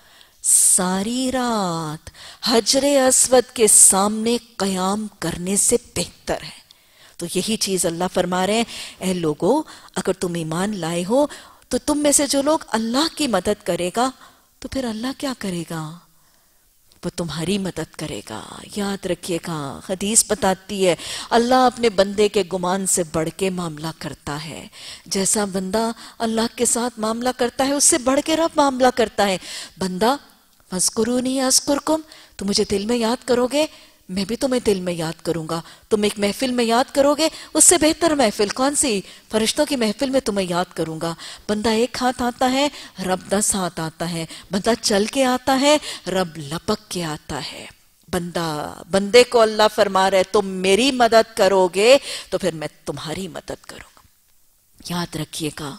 ساری رات حجر اسود کے سامنے قیام کرنے سے بہتر ہے. تو یہی چیز اللہ فرما رہے ہیں، اے لوگو اگر تم ایمان لائے ہو تو تم میں سے جو لوگ اللہ کی مدد کرے گا تو پھر اللہ کیا کرے گا؟ وہ تمہاری مدد کرے گا. یاد رکھیے گا، حدیث بتاتی ہے اللہ اپنے بندے کے گمان سے بڑھ کے معاملہ کرتا ہے. جیسا بندہ اللہ کے ساتھ معاملہ کرتا ہے اس سے بڑھ کے رب معاملہ کرتا ہے. بندہ فَاذْكُرُونِي أَذْكُرْكُمْ، تم مجھے دل میں یاد کرو گے میں بھی تمہیں دل میں یاد کروں گا. تم ایک محفل میں یاد کرو گے اس سے بہتر محفل کون سی؟ فرشتوں کی محفل میں تمہیں یاد کروں گا. بندہ ایک ہاتھ آتا ہے رب 10 ہاتھ آتا ہے. بندہ چل کے آتا ہے رب لپک کے آتا ہے. بندے کو اللہ فرما رہے تم میری مدد کرو گے تو پھر میں تمہاری مدد کروں گا. یاد رکھیے گا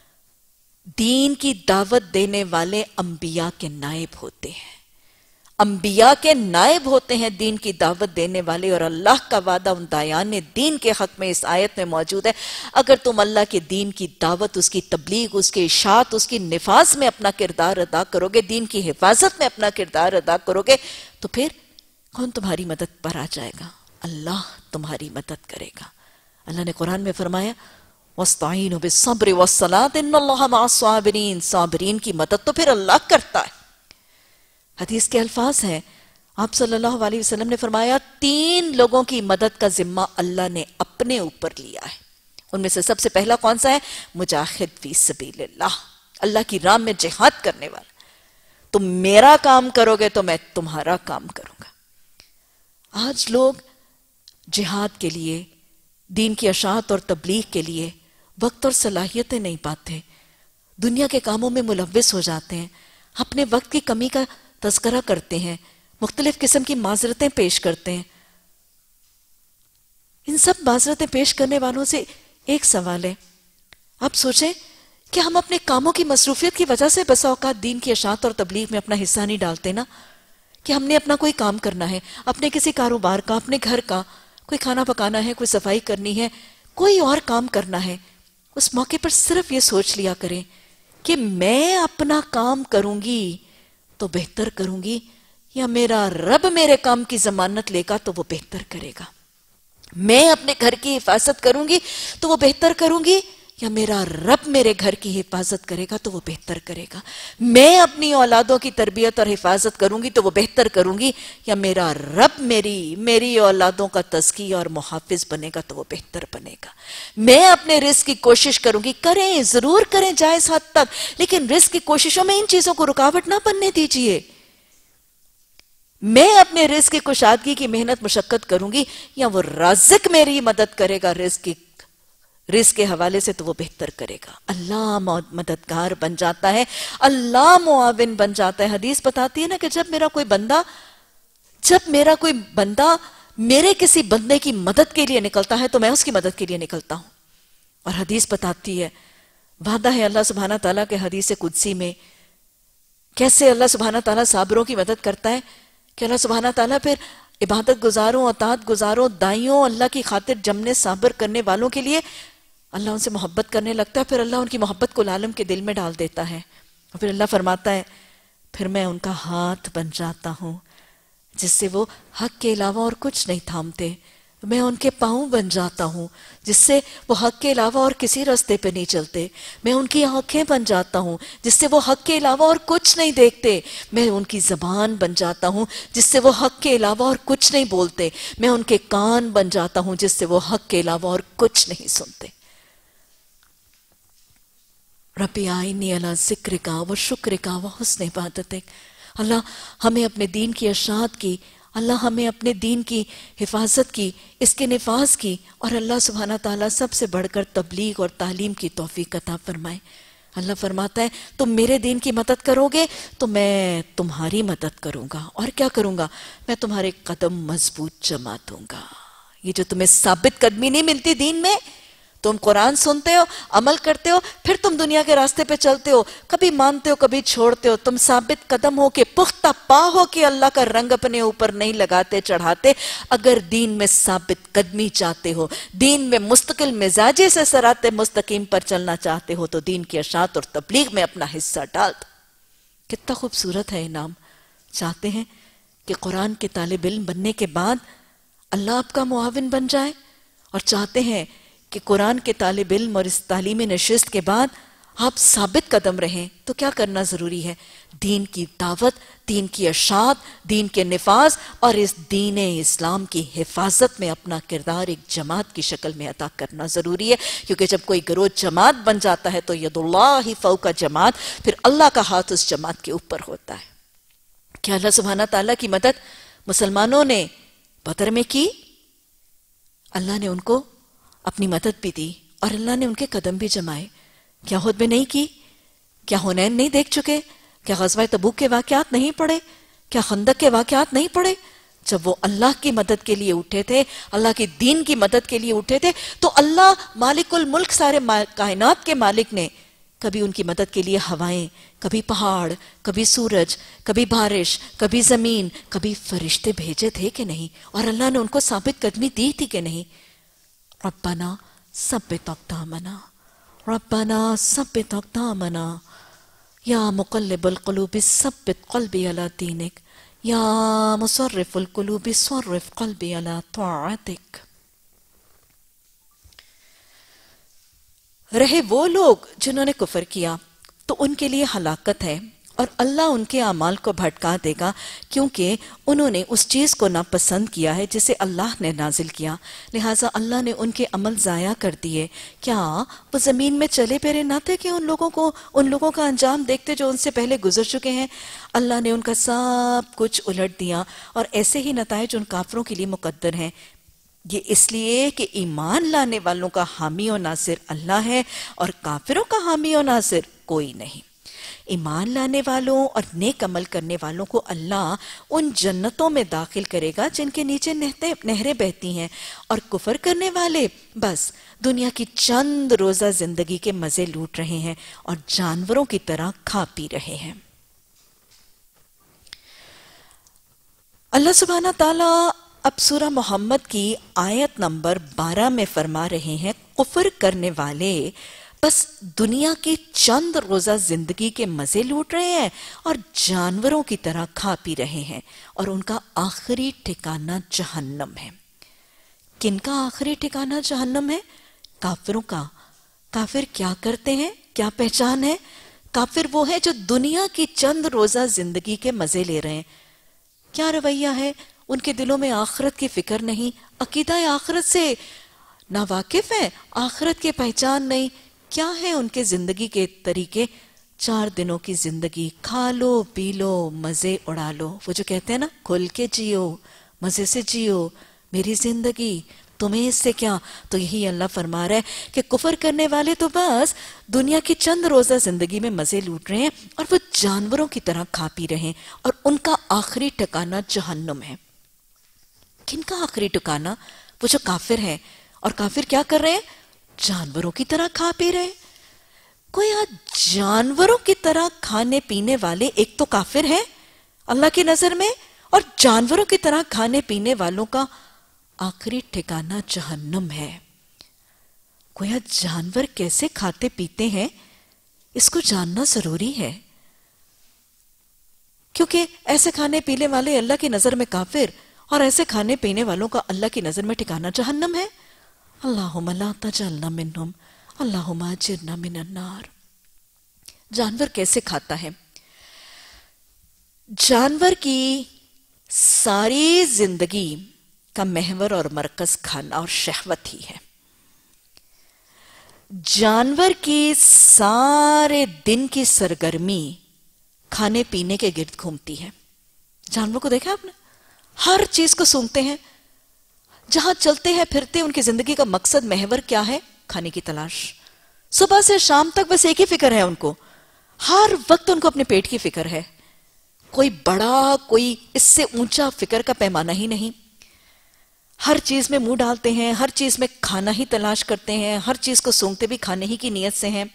دین کی دعوت دینے والے انبیاء کے نائب ہوتے ہیں. انبیاء کے نائب ہوتے ہیں دین کی دعوت دینے والے. اور اللہ کا وعدہ ان دایان دین کے حق میں اس آیت میں موجود ہے. اگر تم اللہ کے دین کی دعوت، اس کی تبلیغ، اس کے اشاعت، اس کی نفاذ میں اپنا کردار ادا کرو گے، دین کی حفاظت میں اپنا کردار ادا کرو گے تو پھر کون تمہاری مدد پر آ جائے گا؟ اللہ تمہاری مدد کرے گا. اللہ نے قرآن میں فرمایا وَاسْتَعِينُوا بِالصَّبْرِ وَالصَّلَاةِ إِنَّ اللَّهَ مَعَ الصَّابِرِينَ. صابرین کی مدد تو پھر اللہ کرتا ہے. حدیث کے الفاظ ہیں آپ صلی اللہ علیہ وسلم نے فرمایا 3 لوگوں کی مدد کا ذمہ اللہ نے اپنے اوپر لیا ہے. ان میں سے سب سے پہلا کون سا ہے؟ مجاہد فی سبیل اللہ، اللہ کی راہ میں جہاد کرنے والا. تم میرا کام کرو گے تو میں تمہارا کام کروں گا. آج لوگ جہاد کے لیے، دین کی اشاعت اور تبلیغ کے لیے وقت اور صلاحیتیں نہیں پاتے. دنیا کے کاموں میں ملوث ہو جاتے ہیں، اپنے وقت کی کمی کا تذکرہ کرتے ہیں، مختلف قسم کی معذرتیں پیش کرتے ہیں. ان سب معذرتیں پیش کرنے والوں سے ایک سوال ہے، آپ سوچیں کہ ہم اپنے کاموں کی مصروفیت کی وجہ سے بسا اوقات دین کی اشاعت اور تبلیغ میں اپنا حصہ نہیں ڈالتے نا. کہ ہم نے اپنا کوئی کام کرنا ہے، اپنے کسی کاروبار کا، اپنے گھر کا، کوئی کھانا پکانا ہے، کوئی صفائی کرنی ہے، کوئی اور کام کرنا ہے، اس موقع پر صرف یہ سوچ لیا کریں کہ میں اپنا کام کروں گی تو بہتر کروں گی یا میرا رب میرے کام کی ضمانت لے گا تو وہ بہتر کرے گا. میں اپنے گھر کی حفاظت کروں گی تو وہ بہتر کروں گی یا میرا رب میرے گھر کی حفاظت کرے گا تو وہ بہتر کرے گا. میں اپنی اولادوں کی تربیت اور حفاظت کروں گی تو وہ بہتر کروں گی یا میرا رب میری اولادوں کا تزکیہ اور محافظ بنے گا تو وہ بہتر بنے گا. میں اپنے رزق کی کوشش کروں گی، کریں ضرور کریں جائز حد تک، لیکن رزق کی کوششوں میں ان چیزوں کو رکاوٹ نہ بننے دیجئے. میں اپنے رزق کی کشادگی کی محنت مشقت کروں گی یا وہ رازق میری مدد کرے گا رزق کے حوالے سے تو وہ بہتر کرے گا. اللہ مددگار بن جاتا ہے، اللہ معاون بن جاتا ہے. حدیث بتاتی ہے نا کہ جب میرا کوئی بندہ میرے کسی بندے کی مدد کے لیے نکلتا ہے تو میں اس کی مدد کے لیے نکلتا ہوں. اور حدیث بتاتی ہے، وعدہ ہے اللہ سبحانہ تعالیٰ کے حدیث قدسی میں کیسے اللہ سبحانہ تعالیٰ صابروں کی مدد کرتا ہے کہ اللہ سبحانہ تعالیٰ پھر عبادت گزاروں، اطاعت گزاروں، دائیوں، اللہ کی خاطر جمنے صابر کرنے والوں کے لیے اللہ ان سے محبت کرنے لگتا ہے. پھر اللہ ان کی محبت کو العالم کے دل میں ڈال دیتا ہے اور پھر اللہ فرماتا ہے پھر میں ان کا ہاتھ بن جاتا ہوں جس سے وہ حق کے علاوہ اور کچھ نہیں تھامتے، میں ان کے پاؤں بن جاتا ہوں جس سے وہ حق کے علاوہ اور کسی راستے پہ نہیں چلتے، میں ان کی آنکھیں بن جاتا ہوں جس سے وہ حق کے علاوہ اور کچھ نہیں دیکھتے، میں ان کی زبان بن جاتا ہوں جس سے وہ حق کے علاوہ اور کچھ نہیں بولتے، میں ان کے کان بن جاتا ہوں جس سے وہ حق کے علاوہ اور کچھ نہیں سنتے۔ ربی آئینی علی ذکرکا و شکرکا و حسن عبادتک، اللہ ہمیں اپنے دین کی اشاعت کی، اللہ ہمیں اپنے دین کی حفاظت کی، اس کے نفاذ کی، اور اللہ سبحانہ تعالیٰ سب سے بڑھ کر تبلیغ اور تعلیم کی توفیق عطا فرمائے۔ اللہ فرماتا ہے تم میرے دین کی مدد کرو گے تو میں تمہاری مدد کروں گا، اور کیا کروں گا؟ میں تمہارے قدم مضبوط جما دوں گا۔ یہ جو تمہیں ثابت قدمی نہیں ملتی دین میں، تم قرآن سنتے ہو، عمل کرتے ہو، پھر تم دنیا کے راستے پہ چلتے ہو، کبھی مانتے ہو کبھی چھوڑتے ہو، تم ثابت قدم ہو کہ پختہ پا ہو کہ اللہ کا رنگ اپنے اوپر نہیں لگاتے چڑھاتے۔ اگر دین میں ثابت قدمی چاہتے ہو، دین میں مستقل مزاجی سے صراط مستقیم پر چلنا چاہتے ہو، تو دین کی اشاعت اور تبلیغ میں اپنا حصہ ڈال دو۔ کتنا خوبصورت ہے انعام۔ چاہتے ہیں کہ قرآن کے طالب علم بننے کے بعد اللہ آپ کا معاون بن جائے، اور چاہتے ہیں کہ قرآن کے طالب علم اور اس تعلیمی نشست کے بعد آپ ثابت قدم رہیں، تو کیا کرنا ضروری ہے؟ دین کی دعوت، دین کی اشاعت، دین کے نفاذ اور اس دین اسلام کی حفاظت میں اپنا کردار ایک جماعت کی شکل میں عطا کرنا ضروری ہے، کیونکہ جب کوئی گروہ جماعت بن جاتا ہے تو ید اللہ فوق جماعت، پھر اللہ کا ہاتھ اس جماعت کے اوپر ہوتا ہے۔ کیا اللہ سبحانہ تعالیٰ کی مدد مسلمانوں نے بدر میں کی؟ اللہ نے ان کو اپنی مدد بھی دی اور اللہ نے ان کے قدم بھی جمائے۔ کیا احد میں نہیں کی؟ کیا حنین نہیں دیکھ چکے؟ کیا غزوہ تبوک کے واقعات نہیں پڑھے؟ کیا خندق کے واقعات نہیں پڑھے؟ جب وہ اللہ کی مدد کے لیے اٹھے تھے، اللہ کی دین کی مدد کے لیے اٹھے تھے، تو اللہ مالک الملک سارے کائنات کے مالک نے کبھی ان کی مدد کے لیے ہوائیں، کبھی پہاڑ، کبھی سورج، کبھی بارش، کبھی زمین، کبھی فرشتے بھیجے تھے کہ نہیں؟ اور اللہ نے ان کو ثابت قدمی دی تھی کہ نہیں؟ ربنا ثبت اقدامنا، ربنا ثبت اقدامنا، یا مقلب القلوب ثبت قلبی علی دینک، یا مصرف القلوب صرف قلبی علی طاعتک۔ رہے وہ لوگ جنہوں نے کفر کیا تو ان کے لیے ہلاکت ہے، اور اللہ ان کے اعمال کو بھٹکا دے گا، کیونکہ انہوں نے اس چیز کو ناپسند کیا ہے جسے اللہ نے نازل کیا، لہٰذا اللہ نے ان کے عمل ضائع کر دیے۔ کیا وہ زمین میں چلے پھرے نہ تھے کہ ان لوگوں کا انجام دیکھتے جو ان سے پہلے گزر چکے ہیں؟ اللہ نے ان کا سب کچھ الٹ دیا، اور ایسے ہی نتائج ان کافروں کے لیے مقدر ہیں۔ یہ اس لیے کہ ایمان لانے والوں کا حامی و ناصر اللہ ہے، اور کافروں کا حامی و ناصر کوئی نہیں۔ ایمان لانے والوں اور نیک عمل کرنے والوں کو اللہ ان جنتوں میں داخل کرے گا جن کے نیچے نہریں بہتی ہیں، اور کفر کرنے والے بس دنیا کی چند روزہ زندگی کے مزے لوٹ رہے ہیں اور جانوروں کی طرح کھا پی رہے ہیں۔ اللہ سبحانہ تعالیٰ اب سورہ محمد کی آیت نمبر 12 میں فرما رہے ہیں، کفر کرنے والے بس دنیا کی چند روزہ زندگی کے مزے لوٹ رہے ہیں اور جانوروں کی طرح کھا پی رہے ہیں، اور ان کا آخری ٹھکانہ جہنم ہے۔ کن کا آخری ٹھکانہ جہنم ہے؟ کافروں کا۔ کافر کیا کرتے ہیں؟ کیا پہچان ہے؟ کافر وہ ہے جو دنیا کی چند روزہ زندگی کے مزے لے رہے ہیں۔ کیا رویہ ہے؟ ان کے دلوں میں آخرت کی فکر نہیں، عقیدہ آخرت سے ناواقف ہیں، آخرت کی پہچان نہیں۔ کیا ہے ان کے زندگی کے طریقے؟ 4 دنوں کی زندگی، کھا لو پی لو مزے اڑا لو۔ وہ جو کہتے ہیں نا، کھل کے جیو، مزے سے جیو، میری زندگی تمہیں اس سے کیا؟ تو یہی اللہ فرما رہا ہے کہ کفر کرنے والے تو بس دنیا کی چند روزہ زندگی میں مزے لوٹ رہے ہیں، اور وہ جانوروں کی طرح کھا پی رہے ہیں، اور ان کا آخری ٹھکانہ جہنم ہے۔ کن کا آخری ٹھکانہ؟ وہ جو کافر ہیں۔ اور کافر کیا کر رہے ہیں؟ جانوروں کی طرح کھا پی رہے۔ کوئی جانوروں کی طرح کھانے پینے والے ایک تو کافر ہیں اللہ کی نظر میں، اور جانوروں کی طرح کھانے پینے والوں کا آخری ٹھکانہ جہنم ہے۔ کوئی جانور کیسے کھاتے پیتے ہیں، اس کو جاننا ضروری ہے۔ کیونکہ ایسے کھانے پینے والے اللہ کی نظر میں کافر، اور ایسے کھانے پینے والوں کا اللہ کی نظر میں ٹھکانہ جہنم ہے۔ اللہم لا تجعلنا منہم، اللہم اجرنا من النار۔ جانور کیسے کھاتا ہے؟ جانور کی ساری زندگی کا محور اور مرکز کھانا اور شہوت ہی ہے۔ جانور کی سارے دن کی سرگرمی کھانے پینے کے گرد گھومتی ہے۔ جانور کو دیکھا آپ نے؟ ہر چیز کو سونگتے ہیں، جہاں چلتے ہیں پھرتے ہیں، ان کی زندگی کا مقصد محور کیا ہے؟ کھانے کی تلاش۔ صبح سے شام تک بس ایک ہی فکر ہے ان کو، ہر وقت ان کو اپنے پیٹ کی فکر ہے، کوئی بڑا، کوئی اس سے اونچا فکر کا پیمانہ ہی نہیں۔ ہر چیز میں منہ ڈالتے ہیں، ہر چیز میں کھانا ہی تلاش کرتے ہیں، ہر چیز کو سونگتے بھی کھانے ہی کی نیت سے ہیں،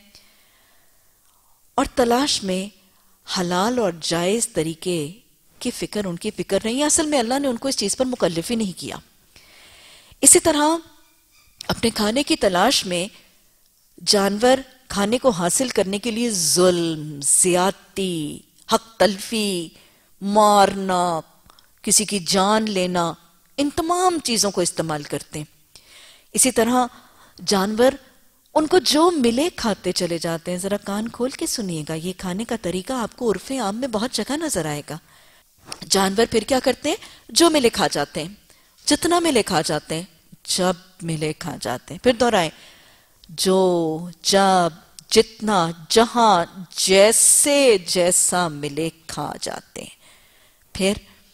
اور تلاش میں حلال اور جائز طریقے کی فکر ان کی فکر نہیں ہے۔ اصل میں اللہ نے ان کو اس چیز پر مکلف ہی نہیں کیا۔ اسی طرح اپنے کھانے کی تلاش میں جانور کھانے کو حاصل کرنے کے لیے ظلم، زیادتی، حق تلفی، مارنا، کسی کی جان لینا، ان تمام چیزوں کو استعمال کرتے ہیں۔ اسی طرح جانور ان کو جو ملے کھاتے چلے جاتے ہیں۔ ذرا کان کھول کے سنیے گا، یہ کھانے کا طریقہ آپ کو عرف عام میں بہت جگہ نظر آئے گا۔ جانور پھر کیا کرتے ہیں؟ جو ملے کھا جاتے ہیں، جتنا ملے کھا جاتے ہیں، جب ملے کھا جاتے ہیں۔ پھر دہرائیں، جو، جب، جتنا، جہاں، جیسے جیسا ملے کھا جاتے ہیں۔ پھر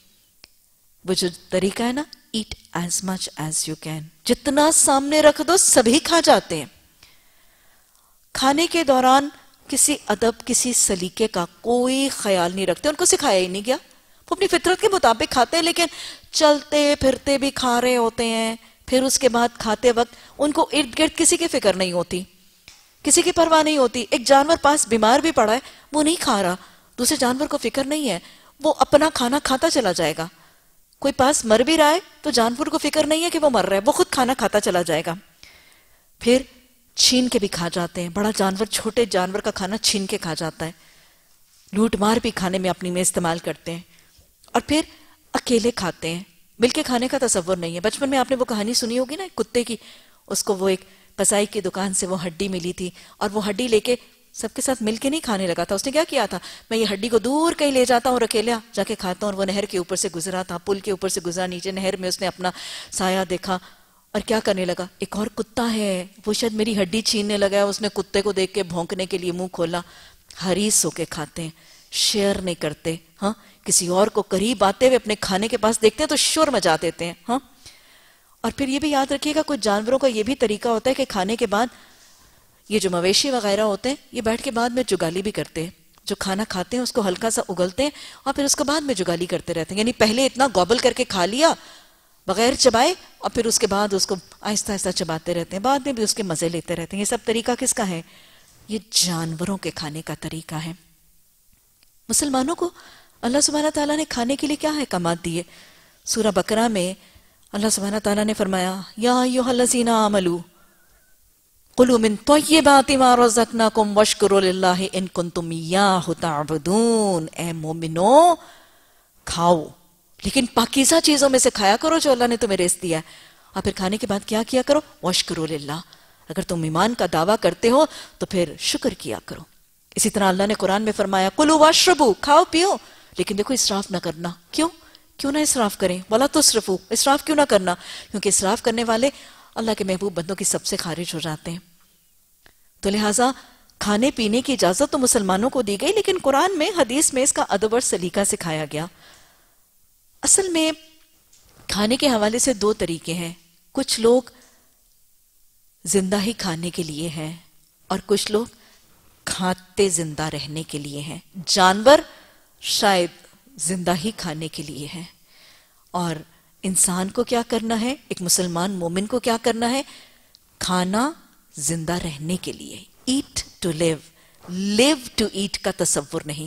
وہ جو طریقہ ہے نا، eat as much as you can، جتنا سامنے رکھ دو سبھی کھا جاتے ہیں۔ کھانے کے دوران کسی ادب، کسی سلیقے کا کوئی خیال نہیں رکھتے، ان کو سکھایا ہی نہیں گیا، وہ اپنی فطرت کے مطابق کھاتے ہیں، لیکن چلتے پھرتے بھی کھا رہے ہوتے ہیں۔ پھر اس کے بعد کھاتے وقت ان کو ارد گرد کسی کی فکر نہیں ہوتی، کسی کی پرواہ نہیں ہوتی۔ ایک جانور پاس بیمار بھی پڑا ہے، وہ نہیں کھا رہا، دوسرے جانور کو فکر نہیں ہے، وہ اپنا کھانا کھاتا چلا جائے گا۔ کوئی پاس مر بھی رہا ہے تو جانور کو فکر نہیں ہے کہ وہ مر رہا ہے، وہ خود کھانا کھاتا چلا جائے گا۔ پھر چھین کے بھی کھا جاتے ہیں، بڑا جانور چھوٹے جانور کا کھانا چھین کے کھا جاتا ہے، لوٹ مار بھی کھانے میں اپنی میں استعمال کرتے ہیں۔ اور پھر اکیلے کھاتے ہیں، مل کے کھانے کا تصور نہیں ہے۔ بچپن میں آپ نے وہ کہانی سنی ہوگی نا، ایک کتے کی، اس کو وہ ایک قصائی کی دکان سے وہ ہڈی ملی تھی، اور وہ ہڈی لے کے سب کے ساتھ مل کے نہیں کھانے لگا تھا۔ اس نے کیا کیا تھا؟ میں یہ ہڈی کو دور کہیں لے جاتا ہوں اور اکیلا جا کے کھاتا ہوں۔ اور وہ نہر کے اوپر سے گزرا تھا، پل کے اوپر سے گزرا، نیچے نہر میں اس نے اپنا سایہ دیکھا اور کیا کرنے لگا، ایک اور کتا ہے وہ شاید میری ہڈی چھیننے لگا ہے، اس نے کتے کو دیکھ کے بھونکنے کے لیے منہ کھولا۔ حریص ہو کے کھاتے ہیں، شیئر نہیں کرتے، ہاں، کسی اور کو قریب آتے ہوئے اپنے کھانے کے پاس دیکھتے ہیں تو شور مچا دیتے ہیں، ہاں۔ اور پھر یہ بھی یاد رکھیے گا، کچھ جانوروں کا یہ بھی طریقہ ہوتا ہے کہ کھانے کے بعد، یہ جو مویشی وغیرہ ہوتے ہیں، یہ بیٹھ کے بعد میں جگالی بھی کرتے ہیں۔ جو کھانا کھاتے ہیں اس کو ہلکا سا اگلتے ہیں اور پھر اس کے بعد میں جگالی کرتے رہتے ہیں، یعنی پہلے اتنا گوبل کر کے کھا لیا بغیر چبائے، اور پھر اس کے بعد اس کو آہستہ آہستہ چباتے رہتے ہیں، بعد میں بھی اس کے مزے لیتے رہتے ہیں۔ یہ سب طریقہ کس کا ہے؟ یہ جانوروں کے کھانے کا طریقہ ہے۔ مسلمانوں کو اللہ سبحانہ تعالیٰ نے کھانے کے لیے کیا احکامات دیے؟ سورہ بقرہ میں اللہ سبحانہ تعالیٰ نے فرمایا، یا ایھا الذین آمنوا قلوا من طیبات ما رزقناکم واشکروا للہ ان کنتم ایاہ تعبدون۔ اے مومنو، کھاؤ لیکن پاکیزہ چیزوں میں سے کھایا کرو جو اللہ نے تمہیں رزق دیا ہے، اور پھر کھانے کے بعد کیا کیا کرو؟ واشکروا للہ، اگر تم ایمان کا دعویٰ کرتے ہو تو پھر شکر کیا کرو۔ اسی طرح اللہ نے قرآن میں فرمایا، کلوا واشربوا، کھاؤ پیو لیکن دیکھو اسراف نہ کرنا۔ کیوں نہ اسراف کریں؟ ولا تسرفوا، اسراف کیوں نہ کرنا؟ کیونکہ اسراف کرنے والے اللہ کے محبوب بندوں کی سب سے خارج ہو جاتے ہیں۔ تو لہٰذا کھانے پینے کی اجازت تو مسلمانوں کو دی گئی، لیکن قرآن میں، حدیث میں اس کا ادب اور سلیقہ سکھایا گیا۔ اصل میں کھانے کے حوالے سے دو طریقے ہیں، کچھ لوگ زندہ ہی کھانے کے لیے ہیں اور کچھ لوگ کھاتے زندہ رہنے کے لیے ہیں۔ جانور شاید زندہ ہی کھانے کے لیے ہیں، اور انسان کو کیا کرنا ہے، ایک مسلمان مومن کو کیا کرنا ہے؟ کھانا زندہ رہنے کے لیے، eat to live, live to eat کا تصور نہیں۔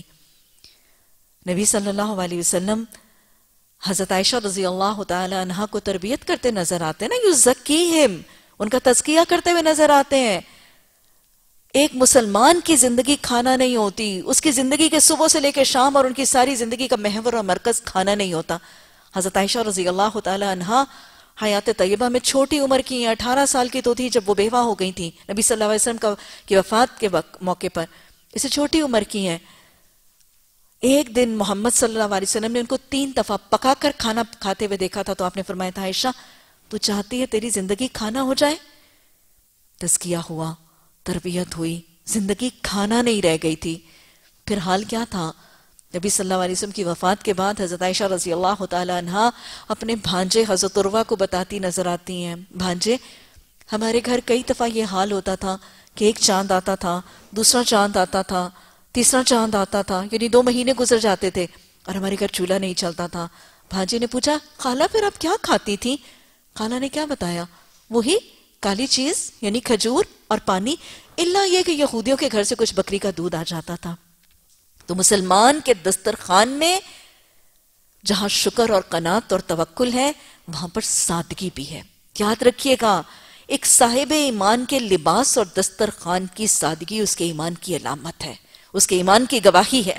نبی صلی اللہ علیہ وسلم حضرت عائشہ رضی اللہ تعالی عنہا کو تربیت کرتے نظر آتے ہیں نا، یزکیہم، ان کا تزکیہ کرتے ہوئے نظر آتے ہیں۔ ایک مسلمان کی زندگی کھانا نہیں ہوتی، اس کی زندگی کے صبح سے لے کے شام اور ان کی ساری زندگی کا محور اور مرکز کھانا نہیں ہوتا۔ حضرت عائشہ رضی اللہ تعالی عنہا حیات طیبہ میں چھوٹی عمر کی ہیں، 18 سال کی تو تھی جب وہ بیوہ ہو گئی تھی نبی صلی اللہ علیہ وسلم کی وفات کے موقع پر، اسے چھوٹی عمر کی ہیں۔ ایک دن محمد صلی اللہ علیہ وسلم نے ان کو 3 دفعہ پکا کر کھانا کھاتے ہوئے دیکھا تھا، تو آپ نے فرمایا تھا عائشہ تو چاہتی ہے تیری زندگی کھانا ہو جائے؟ تزکیہ ہوا، تربیت ہوئی، زندگی کھانا نہیں رہ گئی تھی۔ پھر حال کیا تھا؟ نبی صلی اللہ علیہ وسلم کی وفات کے بعد حضرت عائشہ رضی اللہ تعالی عنہا اپنے بھانجے حضرت عروہ کو بتاتی نظر آتی ہیں، بھانجے ہمارے گھر کئی دفعہ یہ حال ہوتا تھا کہ ایک چاند آتا تھا، دوسرا چاند آتا تھا، تیسرا چاند آتا تھا، یعنی 2 مہینے گزر جاتے تھے اور ہمارے گھر چولہا نہیں چلتا تھا۔ بھانجے نے پوچھا خالہ پھر آپ کیا کھاتی تھی؟ خالہ نے کیا بتایا؟ وہی کالی چیز یعنی کھجور اور پانی، الا یہ کہ یہودیوں کے گھر سے کچھ بکری کا دودھ آ جاتا تھا۔ تو مسلمان کے دسترخوان میں جہاں شکر اور قناعت اور توکل ہے وہاں پر سادگی بھی ہے۔ یاد رکھیے گا، ایک صاحب ایمان کے لباس اور دسترخوان کی سادگی اس کے ایمان کی علامت ہے، اس کے ایمان کی گواہی ہے۔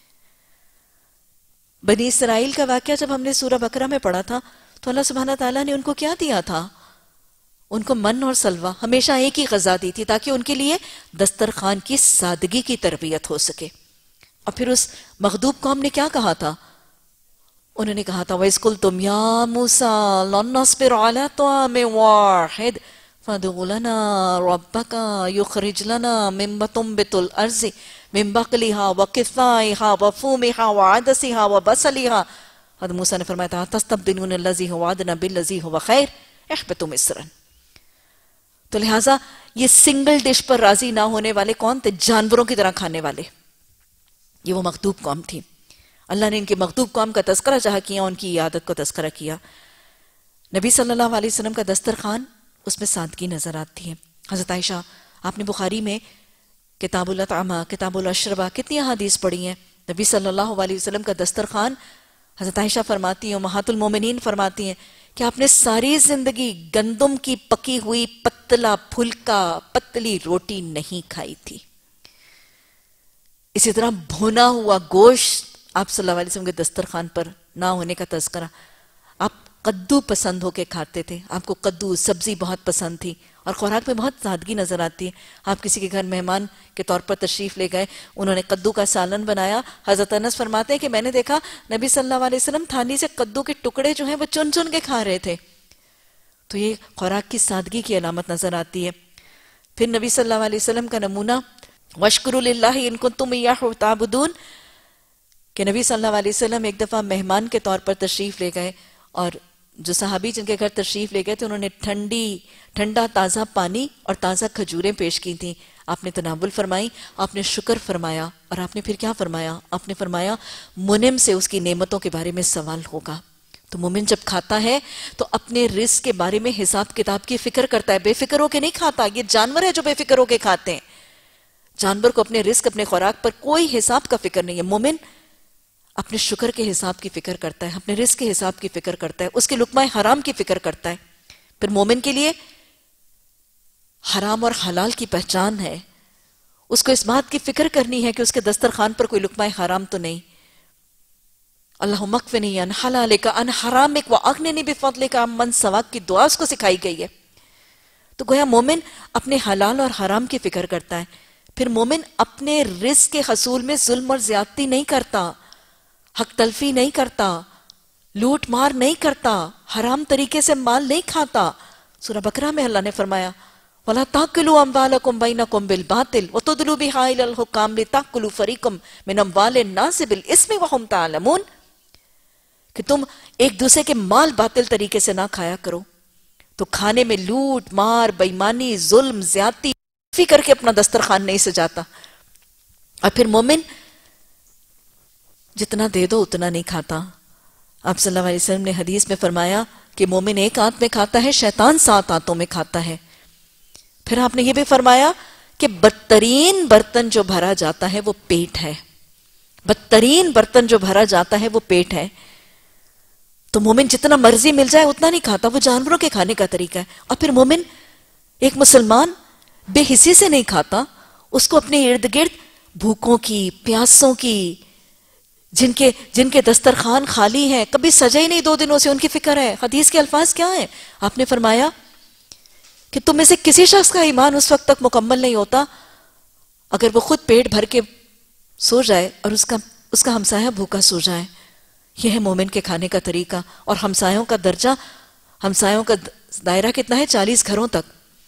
بنی اسرائیل کا واقعہ جب ہم نے سورہ بقرہ میں پڑھا تھا تو اللہ سبحانہ تعالیٰ نے ان کو کیا دیا تھا؟ ان کو من اور سلوہ، ہمیشہ ایک ہی غذا دی تھی تاکہ ان کے لیے دسترخوان کی سادگی کی تربیت ہو سکے۔ اور پھر اس مغضوب قوم نے کیا کہا تھا؟ انہوں نے کہا تھا وَإِذْ قُلْتُمْ يَا مُوسَىٰ لَن نَّصْبِرَ عَلَىٰ طَعَامٍ وَاحِدٍ فَادْعُ لَنَا رَبَّكَ يُخْرِجْ لَنَا مِمَّا تُنبِتُ الْأَرْضُ مِن بَقْلِهَا وَقِثَّائِهَا وَفُومِهَا وَعَدَسِهَا وَبَصَلِهَا۔ حضرت موسیٰ نے فرمایا تھا تَسْتَبْدِلُونَ الَّذِي هُوَ أَدْنَىٰ بِالَّذِي هُوَ خَيْرٌ اهْبِطُوا مِصْرًا۔ تو لہٰذا یہ سنگل ڈش پر راضی نہ ہونے والے کون تھے؟ جانوروں کی طرح کھانے والے، یہ وہ مغضوب قوم تھی۔ اللہ نے ان کی مغضوب قوم کا تذکرہ جہاں کیا، ان کی عادت کو تذکرہ کیا۔ نبی صلی اللہ علیہ وسلم کا دسترخوان، اس میں سادگی نظر آتی ہے۔ حضرت عائشہ، آپ نے بخاری میں کتاب الاطعمہ، کتاب الاشربہ کتنی احادیث پڑھی ہیں۔ نبی صلی اللہ علیہ وسلم کا دسترخوان، حضرت عائشہ فرماتی ہیں، امہات المومنین فرماتی ہیں کہ آپ نے ساری زندگی گندم کی پکی ہوئی پتلا پھلکا پتلی روٹی نہیں کھائی تھی۔ اسی طرح بھونا ہوا گوشت آپ صلی اللہ علیہ وسلم کے دسترخوان پر نہ ہونے کا تذکرہ۔ آپ قدو پسند ہو کے کھاتے تھے، آپ کو قدو سبزی بہت پسند تھی، اور خوراک میں بہت سادگی نظر آتی ہے۔ آپ کسی کے گھر مہمان کے طور پر تشریف لے گئے، انہوں نے قدو کا سالن بنایا۔ حضرت انس فرماتے ہیں کہ میں نے دیکھا نبی صلی اللہ علیہ وسلم تھالی سے قدو کے ٹکڑے جو ہیں وہ چن چن کے کھا رہے تھے۔ تو یہ خوراک کی سادگی کی علامت نظر آتی ہے۔ پھر نبی صلی اللہ علیہ وسلم کا نمونہ وَاشْكُرُوا لِلَّهِ إِن كُنتُمْ إِيَّاهُ تَعْبُدُونَ، کہ نبی صلی اللہ علیہ وسلم ایک دفعہ مہمان کے طور پر تشریف لے گئے، اور جو صحابی جن کے گھر تشریف لے گئے تھے انہوں نے ٹھنڈا تازہ پانی اور تازہ کھجوریں پیش کی تھیں۔ آپ نے تناول فرمائی، آپ نے شکر فرمایا، اور آپ نے پھر کیا فرمایا؟ آپ نے فرمایا منعم سے اس کی نعمتوں کے بارے میں سوال ہوگا۔ تو مومن جب کھاتا ہے تو اپنے رزق کے بارے میں حساب کتاب کی فکر کرتا ہے، بے فکر ہو کے نہیں کھاتا۔ یہ جانور ہے جو بے فکر ہو کے کھاتے ہیں، جانور کو اپنے رزق اپنے خوراک پر کوئی حساب کا فکر نہیں ہے۔ مومن اپنے شکر کے حساب کی فکر کرتا ہے، اپنے رزق کے حساب کی فکر کرتا ہے، اس کے لقمہ حرام کی فکر کرتا ہے۔ پھر مومن کے لیے حرام اور حلال کی پہچان ہے، اس کو اس بات کی فکر کرنی ہے کہ اس کے دسترخوان پر کوئی لقمہ حرام تو نہیں۔ اللہم اکفنی عن حلالک عن حرامک واغننی بفضلک عمن سواک کی دعا اس کو سکھائی گئی ہے۔ تو گویا مومن اپنے حلال اور حرام کی فکر کرتا ہے۔ پھر مومن اپنے رزق کے حصول میں ظلم اور زیادتی نہیں کرتا، حق تلفی نہیں کرتا، لوٹ مار نہیں کرتا، حرام طریقے سے مال نہیں کھاتا۔ سورہ بقرہ میں اللہ نے فرمایا وَلَا تَأْكُلُوا أَمْوَالَكُمْ بَيْنَكُمْ بِالْبَاطِلِ وَتُدْلُوا بِهَا إِلَى الْحُكَامِ لِتَأْكُلُوا فَرِيقًا مِنْ أَمْوَالِ النَّاسِ بِالْإِثْمِ وَهُمْ تَعْلَمُونَ، کہ تم ایک دوسرے کے مال باطل طریقے سے نہ کھایا کرو۔ تو کھانے میں لوٹ مار، بےایمانی، ظلم، زیادتی کر کے اپنا دسترخوان نہیں سجاتا۔ اور پھر مومن جتنا دے دو اتنا نہیں کھاتا۔ آپ صلی اللہ علیہ وسلم نے حدیث میں فرمایا کہ مومن ایک آنت میں کھاتا ہے، شیطان 7 آنتوں میں کھاتا ہے۔ پھر آپ نے یہ بھی فرمایا کہ بدترین برتن جو بھرا جاتا ہے وہ پیٹ ہے، بدترین برتن جو بھرا جاتا ہے وہ پیٹ ہے۔ تو مومن جتنا مرضی مل جائے اتنا نہیں کھاتا، وہ جانوروں کے کھانے کا طریقہ ہے۔ اور پھر مومن ایک مسلمان بے حسی سے نہیں کھاتا، اس کو اپنے ارد گرد بھوکوں کی، پیاسوں کی، جن کے دسترخوان خالی ہیں، کبھی سجے ہی نہیں 2 دنوں سے، ان کی فکر ہے۔ حدیث کے الفاظ کیا ہیں؟ آپ نے فرمایا کہ تم میں سے کسی شخص کا ایمان اس وقت تک مکمل نہیں ہوتا اگر وہ خود پیٹ بھر کے سو جائے اور اس کا ہمسایہ بھوکا سو جائے۔ یہ ہے مومن کے کھانے کا طریقہ۔ اور ہمسایوں کا درجہ، ہمسایوں کا دائرہ کتنا ہے؟ 40 گھروں تک۔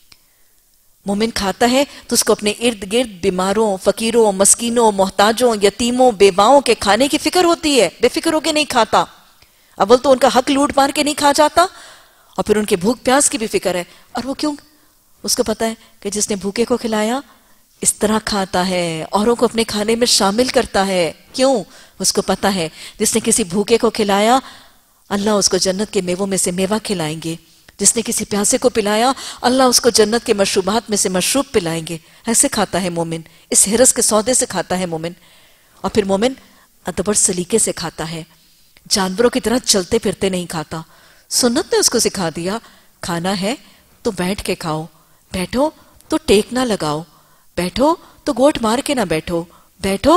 مومن کھاتا ہے تو اس کو اپنے ارد گرد بیماروں، فقیروں، مسکینوں، محتاجوں، یتیموں، بیواؤں کے کھانے کی فکر ہوتی ہے، بے فکر ہو کے نہیں کھاتا۔ اول تو ان کا حق لوٹ مار کے نہیں کھا جاتا، اور پھر ان کے بھوک پیاس کی بھی فکر ہے۔ اور وہ کیوں؟ اس کو پتا ہے کہ جس نے بھوکے کو کھلایا اس طرح کھاتا ہے، اوروں کو اپنے کھانے میں شامل کرتا ہے۔ کیوں؟ اس کو پتا ہے جس نے کسی بھوکے کو کھلایا اللہ اس کو جنت کے میووں میں سے میوہ کھلائیں گے، جس نے کسی پیاسے کو پلایا اللہ اس کو جنت کے مشروبات میں سے مشروب پلائیں گے۔ ایسے کھاتا ہے مومن، اس حرص کے سودے سے کھاتا ہے مومن۔ اور پھر مومن ادب اور سلیقے سے کھاتا ہے، جانوروں کی طرح چلتے پھرتے نہیں کھاتا۔ سنت نے اس کو سکھا دیا کھانا ہے تو بیٹھ کے کھاؤ، بیٹھو تو ٹیک نہ لگاؤ، بیٹھو تو گوٹ مار کے نہ بیٹھو، بیٹھو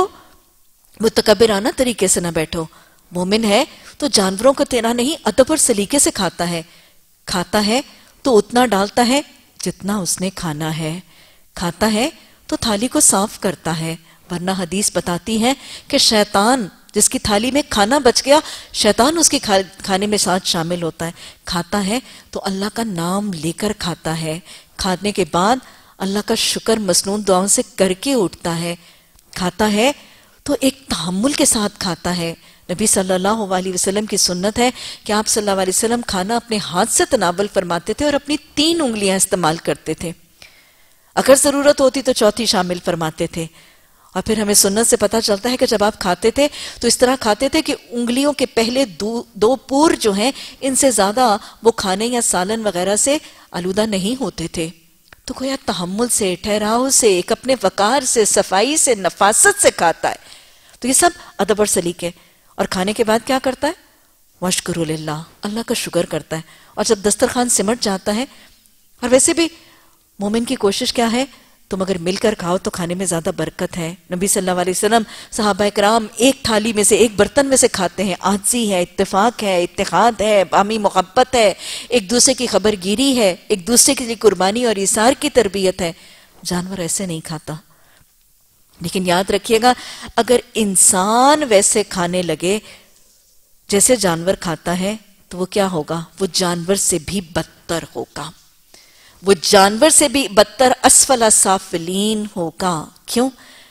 متکبرانہ طریقے سے نہ بیٹھو۔ مومن ہے تو جانوروں کو تیرا نہیں ادب اور سلیقے سے کھاتا ہے۔ کھاتا ہے تو اتنا ڈالتا ہے جتنا اس نے کھانا ہے، کھاتا ہے تو تھالی کو صاف کرتا ہے، ورنہ حدیث بتاتی ہے کہ شیطان جس کی تھالی میں کھانا بچ گیا، شیطان اس کی کھانے میں ساتھ شامل ہوتا ہے۔ کھاتا ہے تو اللہ کا نام لے کر کھاتا ہے، کھانے کے بعد اللہ کا شکر مسنون دعاؤں سے کر کے اٹھتا ہے۔ کھاتا ہے تو ایک تحمل کے ساتھ کھاتا ہے۔ نبی صلی اللہ علیہ وسلم کی سنت ہے کہ آپ صلی اللہ علیہ وسلم کھانا اپنے ہاتھ سے تناول فرماتے تھے اور اپنی 3 انگلیاں استعمال کرتے تھے، اگر ضرورت ہوتی تو 4تھی شامل فرماتے تھے۔ اور پھر ہمیں سنت سے پتہ چلتا ہے کہ جب آپ کھاتے تھے تو اس طرح کھاتے تھے کہ انگلیوں کے پہلے 2 پور جو ہیں ان سے زیادہ وہ کھانے یا سالن وغیرہ سے آلودہ نہیں ہوتے تھے۔ تو کوئی تحمل سے، ٹھہراؤ سے، ایک اپنے وقار سے، صفائی سے، نفاست سے کھاتا ہے۔ تو یہ سب ادب اور سلیقے۔ اور کھانے کے بعد کیا کرتا ہے؟ واشکروا للہ، اللہ کا شکر کرتا ہے۔ اور جب دسترخوان سمٹ جاتا ہے، اور ویسے بھی مومن کی کوشش کیا ہے؟ تم اگر مل کر کھاؤ تو کھانے میں زیادہ برکت ہے۔ نبی صلی اللہ علیہ وسلم، صحابہ کرام ایک تھالی میں سے، ایک برتن میں سے کھاتے ہیں۔ عاجزی ہے، اتفاق ہے، اتحاد ہے، باہمی محبت ہے، ایک دوسرے کی خبر گیری ہے، ایک دوسرے کے لیے قربانی اور ایثار کی تربیت ہے۔ جانور ایسے نہیں کھاتا۔ لیکن یاد رکھیے گا، اگر انسان ویسے کھانے لگے جیسے جانور کھاتا ہے تو وہ کیا ہوگا؟ وہ جانور سے بھی بدتر ہوگا، وہ جانور سے بھی بدتر اسفل سافلین ہوگا۔ کیوں؟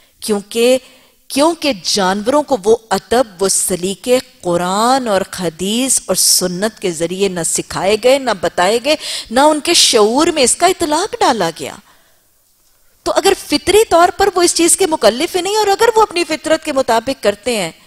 کیونکہ جانوروں کو وہ ادب، وہ سلیقے قرآن اور حدیث اور سنت کے ذریعے نہ سکھائے گئے، نہ بتائے گئے، نہ ان کے شعور میں اس کا اطلاق ڈالا گیا۔ تو اگر فطری طور پر وہ اس چیز کے مکلف ہی نہیں، اور اگر وہ اپنی فطرت کے مطابق کرتے ہیں،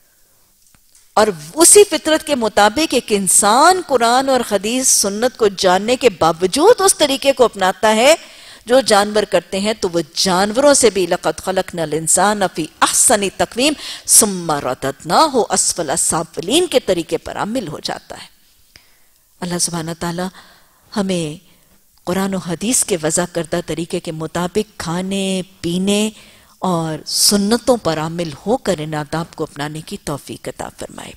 اور اسی فطرت کے مطابق ایک انسان قرآن اور حدیث سنت کو جاننے کے باوجود اس طریقے کو اپناتا ہے جو جانور کرتے ہیں، تو وہ جانوروں سے بھی لقد خلقنا الانسان فی احسن تقویم ثم رددناہ اسفل سافلین کے طریقے پر عامل ہو جاتا ہے۔ اللہ سبحانہ تعالی ہمیں قرآن و حدیث کے وضع کردہ طریقے کے مطابق کھانے، پینے اور سنتوں پر عامل ہو کر ان آداب کو اپنانے کی توفیق عطا فرمائے۔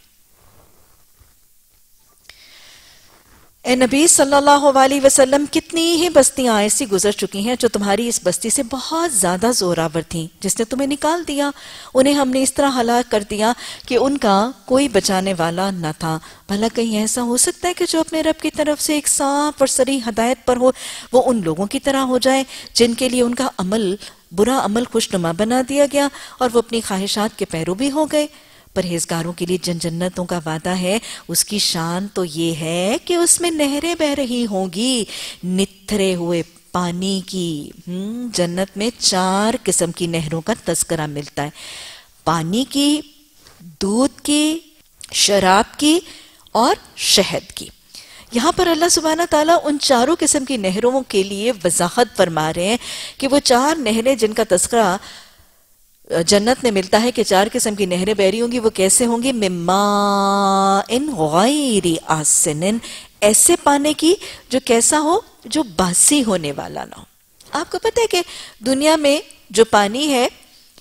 اے نبی صلی اللہ علیہ وسلم، کتنی ہی بستیاں ایسی گزر چکی ہیں جو تمہاری اس بستی سے بہت زیادہ زوراور تھیں، جس نے تمہیں نکال دیا، انہیں ہم نے اس طرح ہلاک کر دیا کہ ان کا کوئی بچانے والا نہ تھا۔ بھلا کہیں ایسا ہو سکتا ہے کہ جو اپنے رب کی طرف سے ایک صاف اور صریح ہدایت پر ہو، وہ ان لوگوں کی طرح ہو جائے جن کے لیے ان کا برا عمل خوشنما بنا دیا گیا اور وہ اپنی خواہشات کے پیرو بھی ہو گئے؟ پرہیزگاروں کے لیے جن جنتوں کا وعدہ ہے، اس کی شان تو یہ ہے کہ اس میں نہریں بہ رہی ہوں گی نتھرے ہوئے پانی کی۔ جنت میں 4 قسم کی نہروں کا تذکرہ ملتا ہے، پانی کی، دودھ کی، شراب کی اور شہد کی۔ یہاں پر اللہ سبحانہ تعالیٰ ان 4 قسم کی نہروں کے لیے وضاحت فرما رہے ہیں کہ وہ 4 نہریں جن کا تذکرہ جنت میں ملتا ہے کہ 4 قسم کی نہریں بہ رہی ہوں گی، وہ کیسے ہوں گی؟ من ماء غیر آسن، ایسے پانے کی جو کیسا ہو؟ جو باسی ہونے والا نہ ہو۔ آپ کو پتہ ہے کہ دنیا میں جو پانی ہے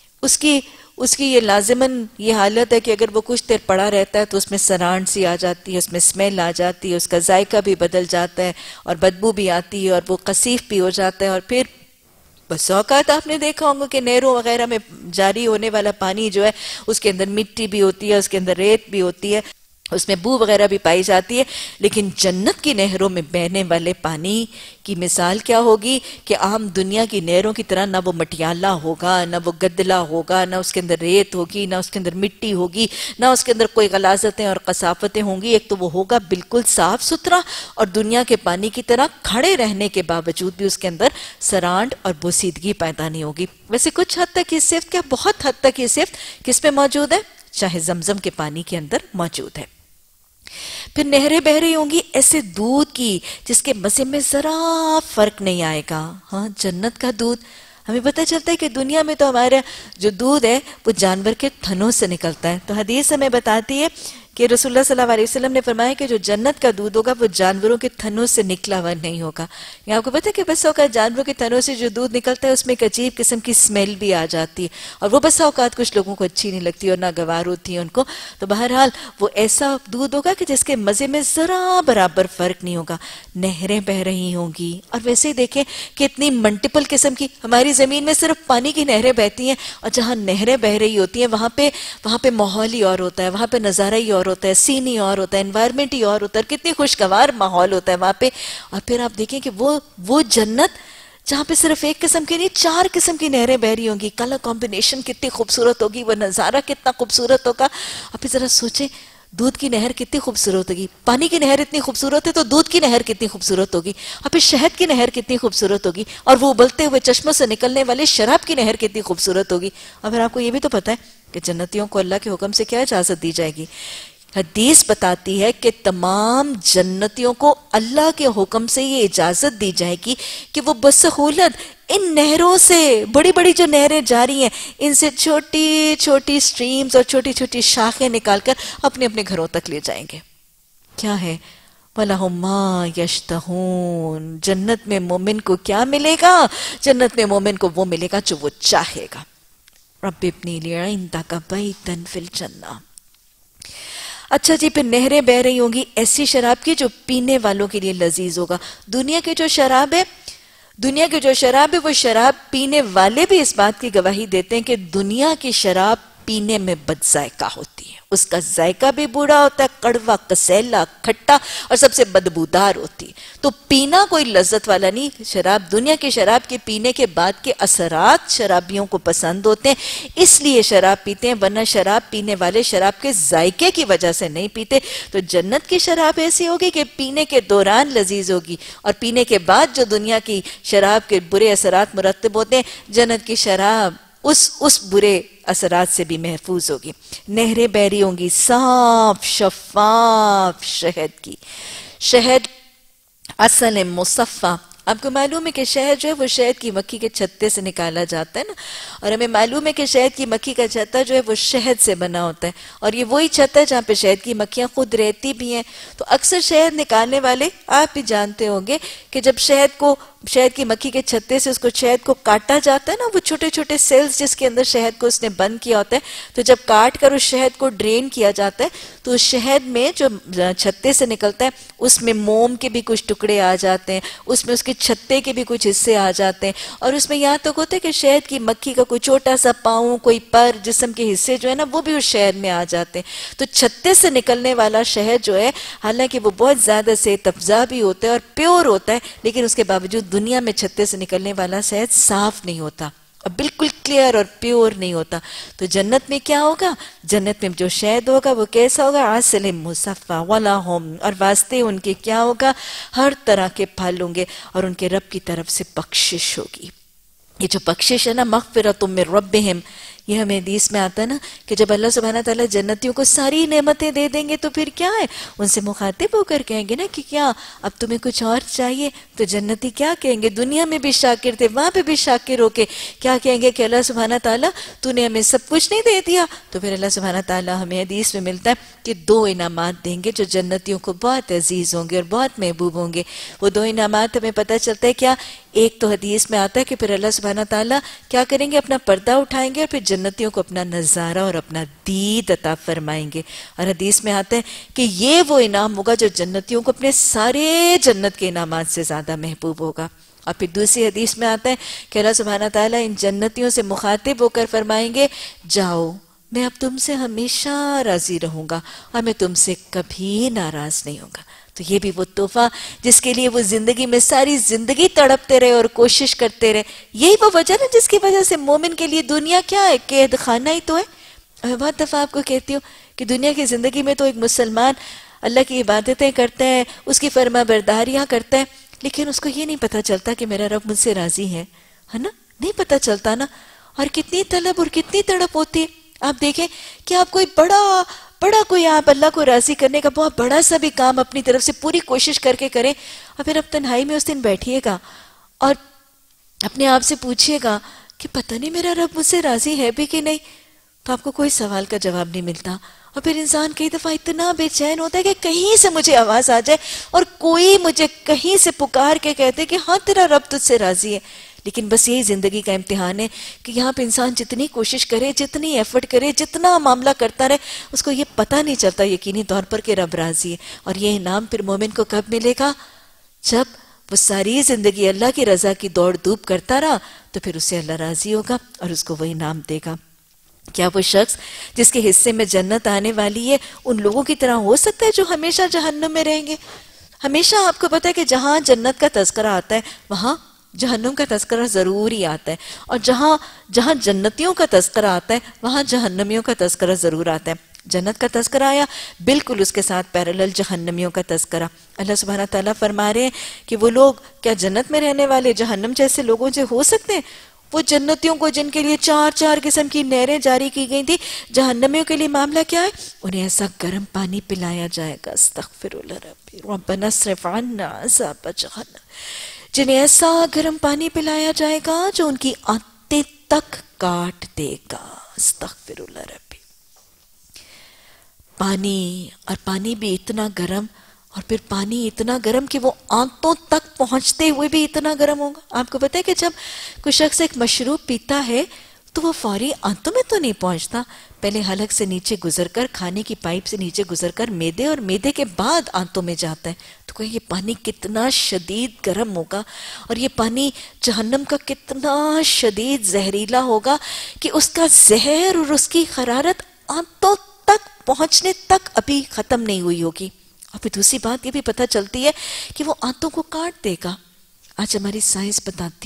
اس کی یہ لازماً یہ حالت ہے کہ اگر وہ کچھ دیر پڑا رہتا ہے تو اس میں سرانٹ سی آ جاتی ہے، اس میں اسمیل آ جاتی ہے، اس کا ذائقہ بھی بدل جاتا ہے اور بدبو بھی آتی ہے اور وہ کثیف بھی ہو جاتا ہے. اور پھر بس اوقات آپ نے دیکھا ہوگا کہ نہروں وغیرہ میں جاری ہونے والا پانی جو ہے اس کے اندر مٹی بھی ہوتی ہے، اس کے اندر ریت بھی ہوتی ہے، اس میں بو وغیرہ بھی پائی جاتی ہے. لیکن جنت کی نہروں میں بہنے والے پانی کی مثال کیا ہوگی کہ عام دنیا کی نہروں کی طرح نہ وہ مٹیالہ ہوگا، نہ وہ گدلا ہوگا، نہ اس کے اندر ریت ہوگی، نہ اس کے اندر مٹی ہوگی، نہ اس کے اندر کوئی غلاظتیں اور کثافتیں ہوں گی. ایک تو وہ ہوگا بالکل صاف ستھرا، اور دنیا کے پانی کی طرح کھڑے رہنے کے باوجود بھی اس کے اندر سرانٹ اور بوسیدگی پیدا نہیں ہوگی. ویسے کچھ حد تک یہ صفت، کیا بہت حد تک یہ صفت کس پہ موجود ہے؟ چاہے زمزم کے پانی کے اندر موجود ہے. پھر نہریں بہ رہی ہوں گی ایسے دودھ کی جس کے مزے میں ذرا فرق نہیں آئے گا. ہاں، جنت کا دودھ. ہمیں پتہ چلتا ہے کہ دنیا میں تو ہمارا جو دودھ ہے وہ جانور کے تھنوں سے نکلتا ہے. تو حدیث ہمیں بتاتی ہے کہ رسول اللہ صلی اللہ علیہ وسلم نے فرمایا کہ جو جنت کا دودھ ہوگا وہ جانوروں کے تھنوں سے نکلا ہوا نہیں ہوگا. یہ آپ کو پتہ ہے کہ بس اوقات جانوروں کے تھنوں سے جو دودھ نکلتا ہے اس میں ایک عجیب قسم کی سمیل بھی آ جاتی ہے، اور وہ بس اوقات کچھ لوگوں کو اچھی نہیں لگتی اور ناگوار ہوتی ہے ان کو. تو بہرحال وہ ایسا دودھ ہوگا کہ جس کے مزے میں ذرا برابر فرق نہیں ہوگا. نہریں بہ رہی ہوں گی، اور ویسے ہی دیکھیں کہ اتنی ملٹیپل قسم کی ہماری زمین میں صرف پانی کی نہریں بہتی ہیں، اور جہاں نہریں بہ رہی ہوتی ہیں وہاں پہ ماحول ہی اور ہوتا ہے، وہاں پہ نظارہ ہی اور ہوتا ہے، سین ہی اور ہوتا ہے، انوائرمنٹ ہی اور ہوتا ہے، کتنی خوشگوار ماحول ہوتا ہے وہاں پہ. اور پھر آپ دیکھیں کہ وہ جنت جہاں پہ صرف ایک قسم کی نہیں 4 قسم کی نہریں بہ رہی ہوں گی. کلر کمبینیشن کتنی خوبصورت ہوگی، وہ نظارہ کتنا خوبصورت ہوگا. اور پھر ذرا سوچیں دودھ کی نہر کتنی خوبصورت ہوگی، پانی کی نہر اتنی خوبصورت ہے تو دودھ کی نہر کتنی خوبصورت ہوگی، اور پھر شہد کی نہر کتنی خوبصورت ہوگی، اور وہ ابلتے ہوئے چشموں سے نکلنے والے شراب کی نہر کتنی خوبصورت ہوگی. اور پھر آپ کو یہ بھی تو پتہ ہے کہ جنتیوں کو اللہ کے حکم سے کیا اجازت دی جائے گی. حدیث بتاتی ہے کہ تمام جنتیوں کو اللہ کے حکم سے یہ اجازت دی جائے گی کہ وہ بسہولت ان نہروں سے، بڑی بڑی جو نہریں جاری ہیں ان سے چھوٹی چھوٹی سٹریمز اور چھوٹی چھوٹی شاخیں نکال کر اپنے اپنے گھروں تک لے جائیں گے. کیا ہے؟ وَلَهُمْ مَا يَشْتَهُونَ. جنت میں مومن کو کیا ملے گا؟ جنت میں مومن کو وہ ملے گا جو وہ چاہے گا. رَبِّ ابْنِ لِي عِندَكَ بَيْتًا فِي الْجَنَّةِ. اچھا جی، پھر نہریں بہ رہی ہوں گی ایسی شراب کی جو پینے والوں کے لیے لذیذ ہوگا. دنیا کی جو شراب ہے وہ شراب پینے والے بھی اس بات کی گواہی دیتے ہیں کہ دنیا کی شراب پینے میں بد ذائقہ ہوتی ہے. اس کا ذائقہ بھی برا ہوتا ہے، کڑوا، کسیلا، کھٹا اور سب سے بدبودار ہوتی ہے. تو پینا کوئی لذت والا نہیں. شراب، دنیا کی شراب کے پینے کے بعد کے اثرات شرابیوں کو پسند ہوتے ہیں، اس لیے شراب پیتے ہیں، ورنہ شراب پینے والے شراب کے ذائقے کی وجہ سے نہیں پیتے. تو جنت کی شراب ایسی ہوگی کہ پینے کے دوران لذیذ ہوگی، اور پینے کے بعد جو دنیا کی شراب کے برے اثرات مرتب ہوتے ہیں، جنت کی شراب اس برے اثرات سے بھی محفوظ ہوگی. نہریں بہ رہی ہوں گی صاف شفاف شہد کی. شہد اصل مصفہ. آپ کو معلوم ہے کہ شہد جو ہے وہ شہد کی مکھی کے چھتے سے نکالا جاتا ہے نا، اور ہمیں معلوم ہے کہ شہد کی مکھی کا چھتا جو ہے وہ شہد سے بنا ہوتا ہے، اور یہ وہی چھتا ہے جہاں پہ شہد کی مکھیاں خود رہتی بھی ہیں. تو اکثر شہد نکالنے والے آپ بھی جانتے ہوں گے کہ جب شہد کی مکھی کے چھتے سے اس کو شہد کو کاٹا جاتا ہے نا، وہ چھوٹے چھوٹے سیلز جس کے اندر شہد کو اس نے بند کیا ہوتا ہے، تو جب کاٹ کر اس شہد کو ڈرین کیا جاتا ہے تو اس شہد میں جو چھتے سے نکلتا ہے اس میں موم کے بھی کچھ ٹکڑے آ جاتے ہیں، اس میں اس کے چھتے کے بھی کچھ حصے آ جاتے ہیں، اور اس میں یہاں تک ہوتا ہے کہ شہد کی مکھی کا کوئی چھوٹا سا پاؤں، کوئی پر، جسم کے حصے جو ہے نا وہ بھی اس شہد میں آ جاتے ہیں. تو چھتے سے نکلنے والا شہد جو ہے حالانکہ وہ بہت زیادہ صحت افزا بھی ہوتا ہے اور پیور ہوتا ہے، لیکن اس کے باوجود دنیا میں چھتے سے نکلنے والا شہد صاف نہیں ہوتا اور بالکل کلیئر اور پیور نہیں ہوتا. تو جنت میں کیا ہوگا؟ جنت میں جو شہد ہوگا وہ کیسا ہوگا؟ عسل مصفا. وَلَهُمْ، اور واسطے ان کے کیا ہوگا؟ ہر طرح کے پھل ہوں گے، اور ان کے رب کی طرف سے بخشش ہوگی. یہ جو بخشش ہے نا، مغفرۃ من ربہم، یہ ہمیں حدیث میں آتا ہے نا کہ جب اللہ سبحانہ تعالیٰ جنتیوں کو ساری نعمتیں دے دیں گے تو پھر کیا ہے؟ ان سے مخاطب ہو کر کہیں گے نا کہ کیا اب تمہیں کچھ اور چاہیے؟ تو جنتی کیا کہیں گے؟ دنیا میں بھی شاکر تھے، وہاں پہ بھی شاکر ہو کے کیا کہیں گے کہ اللہ سبحانہ تعالیٰ تو نے ہمیں سب کچھ نہیں دے دیا. تو پھر اللہ سبحانہ تعالیٰ ہمیں حدیث میں ملتا ہے کہ 2 انعامات دیں گے جو جنتیوں کو بہت عزیز ہوں گے اور بہت محبوب ہوں گے. وہ 2 انعامات ہمیں پتہ چلتا ہے کیا؟ ایک تو حدیث میں آتا ہے کہ پھر اللہ سبحانہ تعالیٰ کیا کریں گے؟ اپنا پردہ اٹھائیں گے اور پھر جنتیوں کو اپنا نظارہ اور اپنا دید عطا فرمائیں گے. اور حدیث میں آتا ہے کہ یہ وہ انعام ہوگا جو جنتیوں کو اپنے سارے جنت کے انعامات سے زیادہ محبوب ہوگا. اور پھر دوسری حدیث میں آتا ہے کہ اللہ سبحانہ تعالیٰ ان جنتیوں سے مخاطب ہو کر فرمائیں گے جاؤ میں اب تم سے ہمیشہ راضی رہوں گا اور میں تم سے کبھی ناراض نہیں ہوں گا. تو یہ بھی وہ تحفہ جس کے لیے وہ زندگی میں ساری زندگی تڑپتے رہے اور کوشش کرتے رہے. یہی وہ وجہ نا جس کی وجہ سے مومن کے لیے دنیا کیا ہے؟ قید خانہ ہی تو ہے. میں بہت دفعہ آپ کو کہتی ہوں کہ دنیا کی زندگی میں تو ایک مسلمان اللہ کی عبادتیں کرتا ہے، اس کی فرما برداریاں کرتا ہے، لیکن اس کو یہ نہیں پتا چلتا کہ میرا رب مجھ سے راضی ہے نا؟ نہیں پتا چلتا نا. اور کتنی طلب اور کتنی تڑپ ہوتی ہے. آپ دیکھیں کہ آپ کوئی بڑا کوئی آپ اللہ کو راضی کرنے کا بہت بڑا سا بھی کام اپنی طرف سے پوری کوشش کر کے کریں اور پھر اب تنہائی میں اس دن بیٹھیے گا اور اپنے آپ سے پوچھئے گا کہ پتہ نہیں میرا رب مجھ سے راضی ہے بھی کہ نہیں، تو آپ کو کوئی سوال کا جواب نہیں ملتا. اور پھر انسان کئی دفعہ اتنا بے چین ہوتا ہے کہ کہیں سے مجھے آواز آ جائے اور کوئی مجھے کہیں سے پکار کے کہتے کہ ہاں تیرا رب تجھ سے راضی ہے. لیکن بس یہی زندگی کا امتحان ہے کہ یہاں پہ انسان جتنی کوشش کرے، جتنی ایفرٹ کرے، جتنا معاملہ کرتا رہے، اس کو یہ پتہ نہیں چلتا یقینی طور پر کہ رب راضی ہے. اور یہ انعام پھر مومن کو کب ملے گا؟ جب وہ ساری زندگی اللہ کی رضا کی دوڑ دھوپ کرتا رہا تو پھر اس سے اللہ راضی ہوگا اور اس کو وہ انعام دے گا. کیا وہ شخص جس کے حصے میں جنت آنے والی ہے ان لوگوں کی طرح ہو سکتا ہے جو ہمیشہ جہنم میں رہیں گے؟ ہمیشہ آپ کو پتا ہے کہ جہاں جنت کا تذکرہ آتا ہے وہاں جہنم کا تذکرہ ضرور ہی آتا ہے، اور جہاں جنتیوں کا تذکرہ آتا ہے وہاں جہنمیوں کا تذکرہ ضرور آتا ہے. جنت کا تذکرہ آیا، بالکل اس کے ساتھ پیرالل جہنمیوں کا تذکرہ. اللہ سبحانہ تعالیٰ فرما رہے ہیں کہ وہ لوگ کیا جنت میں رہنے والے جہنم جیسے لوگوں سے ہو سکتے ہیں؟ وہ جنتیوں کو جن کے لیے 4 قسم کی نہریں جاری کی گئی تھی، جہنمیوں کے لیے معاملہ کیا ہے؟ انہیں ایسا گرم پانی پلایا جائے گا، استغفر اللہ ربی ربنا اصرف عنا عذاب جہنم، جنہیں ایسا گرم پانی پلایا جائے گا جو ان کی آنتیں تک کاٹ دے گا، استغفر اللہ ربی. پانی بھی اتنا گرم، اور پھر پانی اتنا گرم کہ وہ آنتوں تک پہنچتے ہوئے بھی اتنا گرم ہوگا. آپ کو پتہ ہے کہ جب کوئی شخص ایک مشروب پیتا ہے تو وہ فوری آنتوں میں تو نہیں پہنچتا، پہلے حلق سے نیچے گزر کر، کھانے کی پائپ سے نیچے گزر کر میدے، اور میدے کے بعد آنتوں میں جاتا ہے. تو کوئی یہ پانی کتنا شدید گرم ہوگا، اور یہ پانی جہنم کا کتنا شدید زہریلا ہوگا کہ اس کا زہر اور اس کی حرارت آنتوں تک پہنچنے تک ابھی ختم نہیں ہوئی ہوگی. اور پھر دوسری بات یہ بھی پتہ چلتی ہے کہ وہ آنتوں کو کاٹ دے گا. آج ہماری سائنس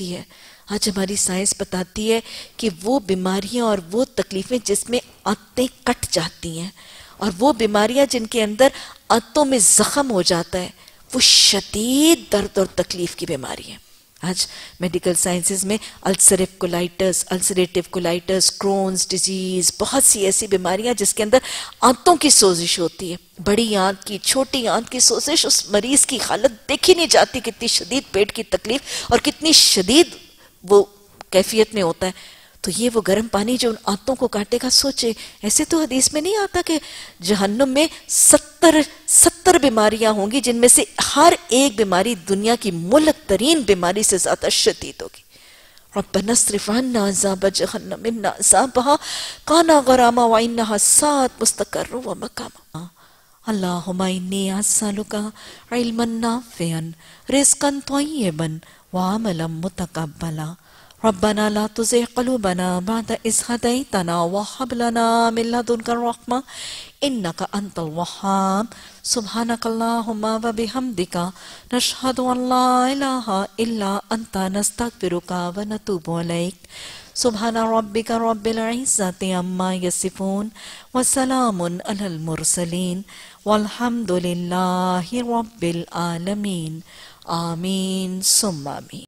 بتاتی ہے کہ وہ بیماریاں اور وہ تکلیفیں جس میں آنتیں کٹ جاتی ہیں، اور وہ بیماریاں جن کے اندر آنتوں میں زخم ہو جاتا ہے، وہ شدید درد اور تکلیف کی بیماری ہیں. آج میڈیکل سائنسز میں السریٹیو کولائٹس، کرونز ڈیزیز، بہت سی ایسی بیماریاں جس کے اندر آنتوں کی سوزش ہوتی ہے، بڑی آنت کی، چھوٹی آنت کی سوزش. اس مریض کی حالت دیکھی نہیں جاتی، کتنی شدید پیٹ کی تکلیف اور کتنی شدید وہ کیفیت میں ہوتا ہے. تو یہ وہ گرم پانی جو ان آنتوں کو کاٹے گا، سوچے ایسے تو حدیث میں نہیں آتا کہ جہنم میں 70 بیماریاں ہوں گی جن میں سے ہر ایک بیماری دنیا کی ملک ترین بیماری سے زیادہ شدید ہوگی. ربنا اصرف عنا عذاب جہنم ان عذابها کان غراما وانها ساءت مستقرا ومقاما. اللهم انی اسالک علما نافعا رزقا طیبا وعملا متقبلا. ربنا لا تزغ قلوبنا بعد إذ هديتنا وهب لنا من لدنك الرحمة إنك أنت الوهاب. سبحانك اللهم وبحمدك نشهد أن لا إله إلا أنت نستغفرك ونتوب إليك. سبحان ربك رب العزة عما يصفون وسلام على المرسلين والحمد لله رب العالمين. آمين ثم آمين.